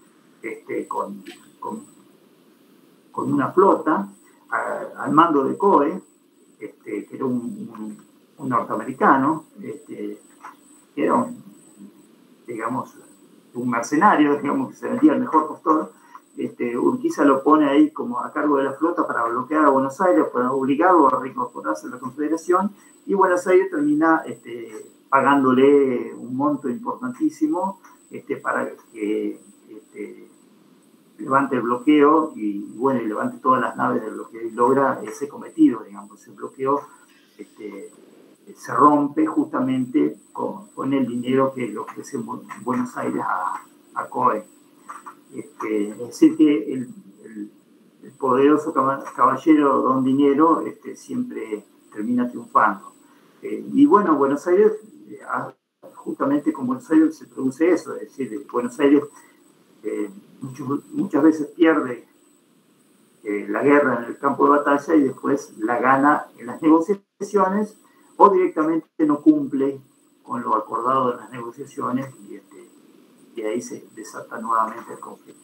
con una flota al mando de Coe, que era un norteamericano, que era digamos, un mercenario, digamos, que se vendía al mejor postor. Urquiza lo pone ahí como a cargo de la flota para bloquear a Buenos Aires, para obligarlo a reincorporarse a la Confederación, y Buenos Aires termina pagándole un monto importantísimo para que levante el bloqueo y, bueno, y levante todas las naves del bloqueo y logra ese cometido, digamos. El bloqueo se rompe justamente con el dinero que le ofrece Buenos Aires a COE. Es decir, que el poderoso caballero Don Dinero siempre termina triunfando. Y bueno, Buenos Aires, justamente con Buenos Aires se produce eso, es decir, Buenos Aires muchas veces pierde la guerra en el campo de batalla y después la gana en las negociaciones, o directamente no cumple con lo acordado en las negociaciones y ahí se desata nuevamente el conflicto.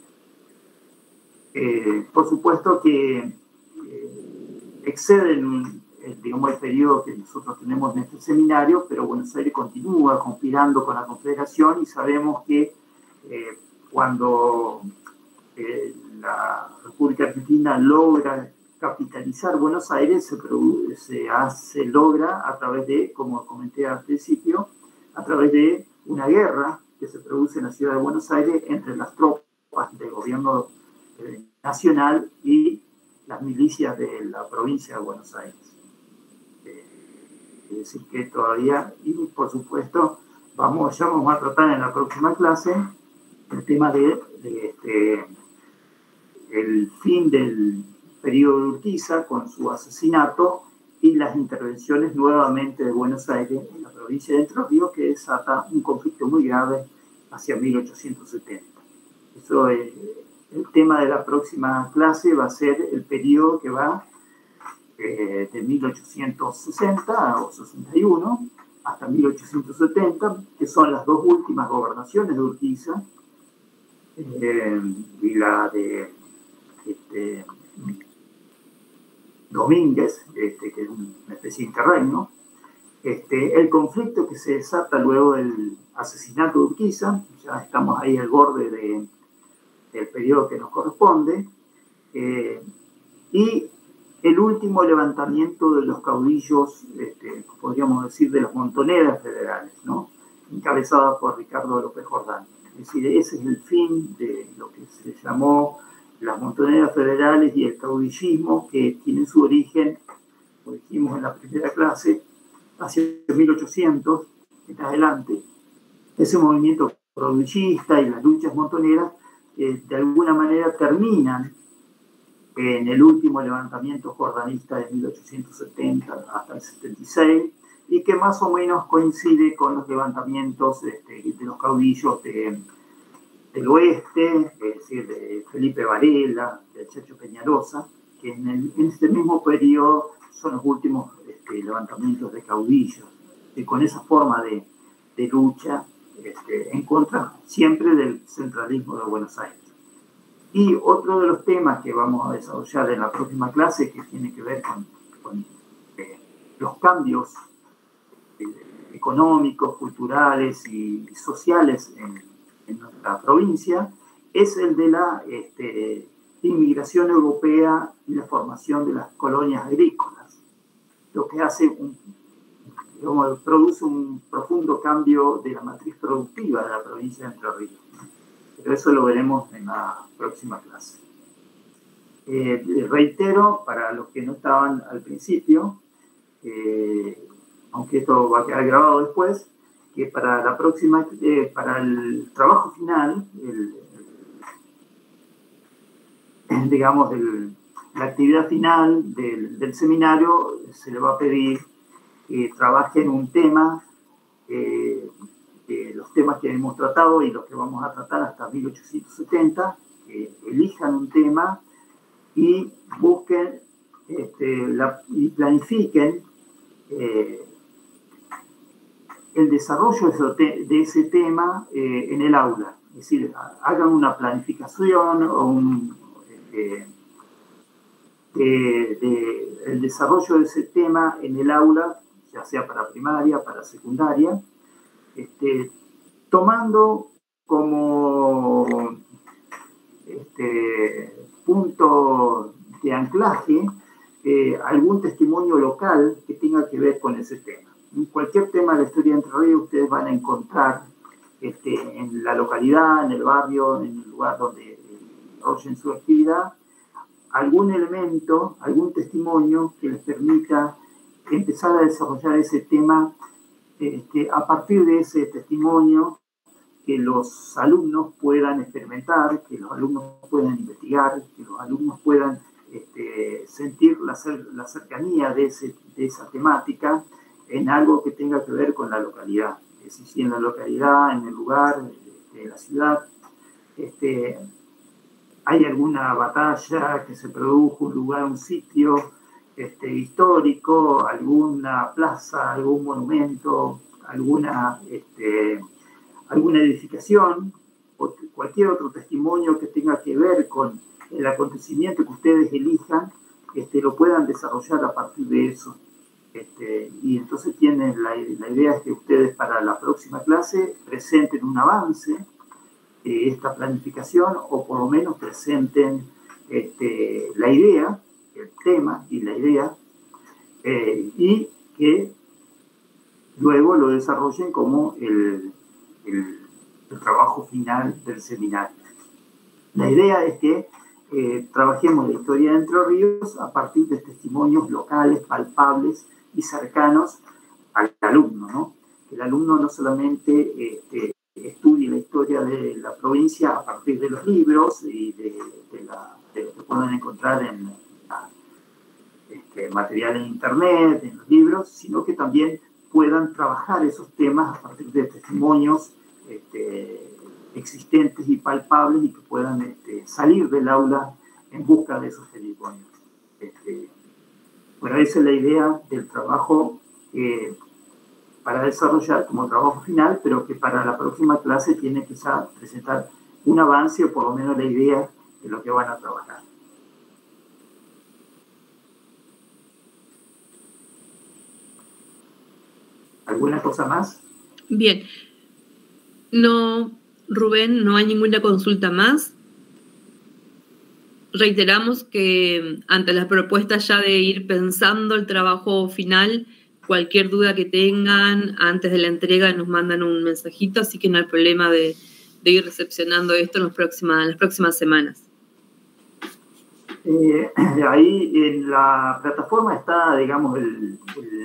Por supuesto que exceden digamos, el periodo que nosotros tenemos en este seminario, pero Buenos Aires continúa conspirando con la Confederación y sabemos que cuando la República Argentina logra capitalizar Buenos Aires, se logra a través de, como comenté al principio, a través de una guerra que se produce en la ciudad de Buenos Aires entre las tropas del gobierno nacional y las milicias de la provincia de Buenos Aires. Es decir, que todavía, y por supuesto, ya vamos a tratar en la próxima clase el tema el fin del periodo de Urquiza con su asesinato y las intervenciones nuevamente de Buenos Aires en la provincia de Entre Ríos, que desata un conflicto muy grave hacia 1870. Eso es el tema de la próxima clase, va a ser el periodo que va de 1860 o 61 hasta 1870, que son las dos últimas gobernaciones de Urquiza, y la de Domínguez, que es una especie de interregno. El conflicto que se desata luego del asesinato de Urquiza, ya estamos ahí al borde del periodo que nos corresponde, y el último levantamiento de los caudillos, podríamos decir, de las montoneras federales, ¿no? Encabezadas por Ricardo López Jordán. Es decir, ese es el fin de lo que se llamó las montoneras federales y el caudillismo, que tienen su origen, como dijimos en la primera clase, hacia 1800 en adelante. Ese movimiento caudillista y las luchas montoneras de alguna manera terminan en el último levantamiento jordanista de 1870 hasta el 76, y que más o menos coincide con los levantamientos de los caudillos del oeste, es decir, de Felipe Varela, de Chacho Peñalosa, que en este mismo periodo son los últimos levantamientos de caudillos, y con esa forma de lucha en contra siempre del centralismo de Buenos Aires. Y otro de los temas que vamos a desarrollar en la próxima clase, que tiene que ver con los cambios económicos, culturales y sociales en nuestra provincia, es el de la inmigración europea y la formación de las colonias agrícolas, lo que hace produce un profundo cambio de la matriz productiva de la provincia de Entre Ríos. Pero eso lo veremos en la próxima clase. Reitero, para los que no estaban al principio, aunque esto va a quedar grabado después, que para la próxima, para el trabajo final, digamos, la actividad final del seminario, se le va a pedir que trabajen un tema, los temas que hemos tratado y los que vamos a tratar hasta 1870, elijan un tema y busquen y planifiquen el desarrollo de ese tema en el aula. Es decir, hagan una planificación o el desarrollo de ese tema en el aula, ya sea para primaria, para secundaria, tomando como punto de anclaje algún testimonio local que tenga que ver con ese tema. En cualquier tema de la historia de Entre Ríos ustedes van a encontrar en la localidad, en el barrio, en el lugar donde desarrollen su actividad, algún elemento, algún testimonio que les permita empezar a desarrollar ese tema a partir de ese testimonio, que los alumnos puedan experimentar, que los alumnos puedan investigar, que los alumnos puedan sentir la cercanía de esa temática en algo que tenga que ver con la localidad. Es decir, si en la localidad, en el lugar, en la ciudad, hay alguna batalla que se produjo, un lugar, un sitio histórico, alguna plaza, algún monumento, alguna edificación, o cualquier otro testimonio que tenga que ver con el acontecimiento que ustedes elijan, lo puedan desarrollar a partir de eso. Y entonces tienen la idea es que ustedes para la próxima clase presenten un avance de esta planificación, o por lo menos presenten la idea, el tema y la idea, y que luego lo desarrollen como el trabajo final del seminario. La idea es que trabajemos la historia de Entre Ríos a partir de testimonios locales, palpables y cercanos al alumno, ¿no? Que el alumno no solamente estudie la historia de la provincia a partir de los libros y de lo que pueden encontrar en material en internet, en los libros, sino que también puedan trabajar esos temas a partir de testimonios existentes y palpables, y que puedan salir del aula en busca de esos testimonios. Bueno, esa es la idea del trabajo para desarrollar como trabajo final, pero que para la próxima clase tiene que presentar un avance, o por lo menos la idea de lo que van a trabajar. ¿Alguna cosa más? Bien. No, Rubén, no hay ninguna consulta más. Reiteramos que ante las propuestas ya de ir pensando el trabajo final, cualquier duda que tengan antes de la entrega nos mandan un mensajito, así que no hay problema de ir recepcionando esto en las próximas semanas. Ahí en la plataforma está, digamos, el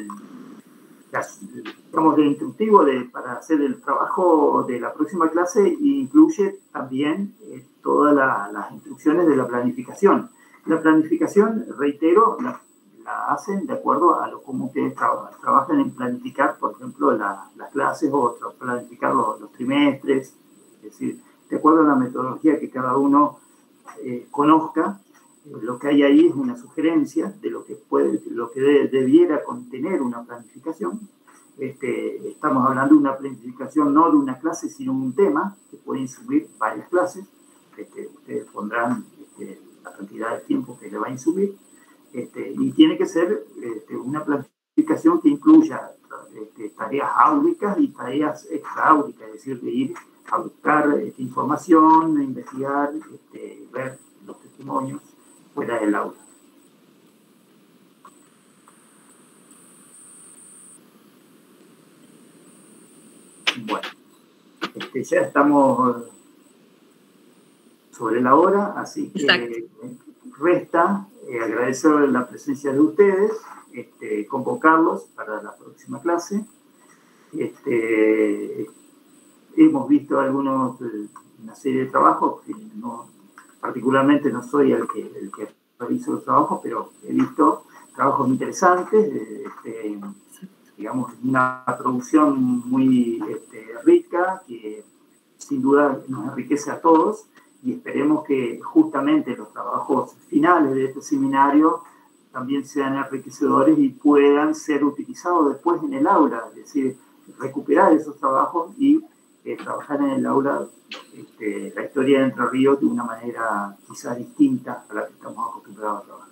instructivo para hacer el trabajo de la próxima clase, e incluye también todas las instrucciones de la planificación. La planificación, reitero, la hacen de acuerdo a lo como que trabajan en planificar, por ejemplo, las clases, o planificar los trimestres, es decir, de acuerdo a la metodología que cada uno conozca. Lo que hay ahí es una sugerencia de lo que debiera contener una planificación. Estamos hablando de una planificación no de una clase, sino un tema que puede insubir varias clases. Ustedes pondrán la cantidad de tiempo que le va a insubir. Y tiene que ser una planificación que incluya tareas áulicas y tareas extraáulicas, es decir, de ir a buscar información, investigar, ver los testimonios fuera del aula. Bueno, ya estamos sobre la hora, así que resta agradecer la presencia de ustedes, convocarlos para la próxima clase. Hemos visto una serie de trabajos que particularmente no soy el que realizo los trabajos, pero he visto trabajos interesantes, digamos, una producción muy rica que sin duda nos enriquece a todos, y esperemos que justamente los trabajos finales de este seminario también sean enriquecedores y puedan ser utilizados después en el aula, es decir, recuperar esos trabajos y trabajar en el aula la historia de Entre Ríos de una manera quizá distinta a la que estamos acostumbrados a trabajar.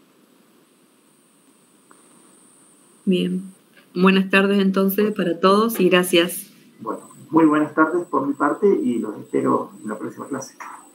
Bien. Buenas tardes entonces para todos y gracias. Bueno, muy buenas tardes por mi parte y los espero en la próxima clase.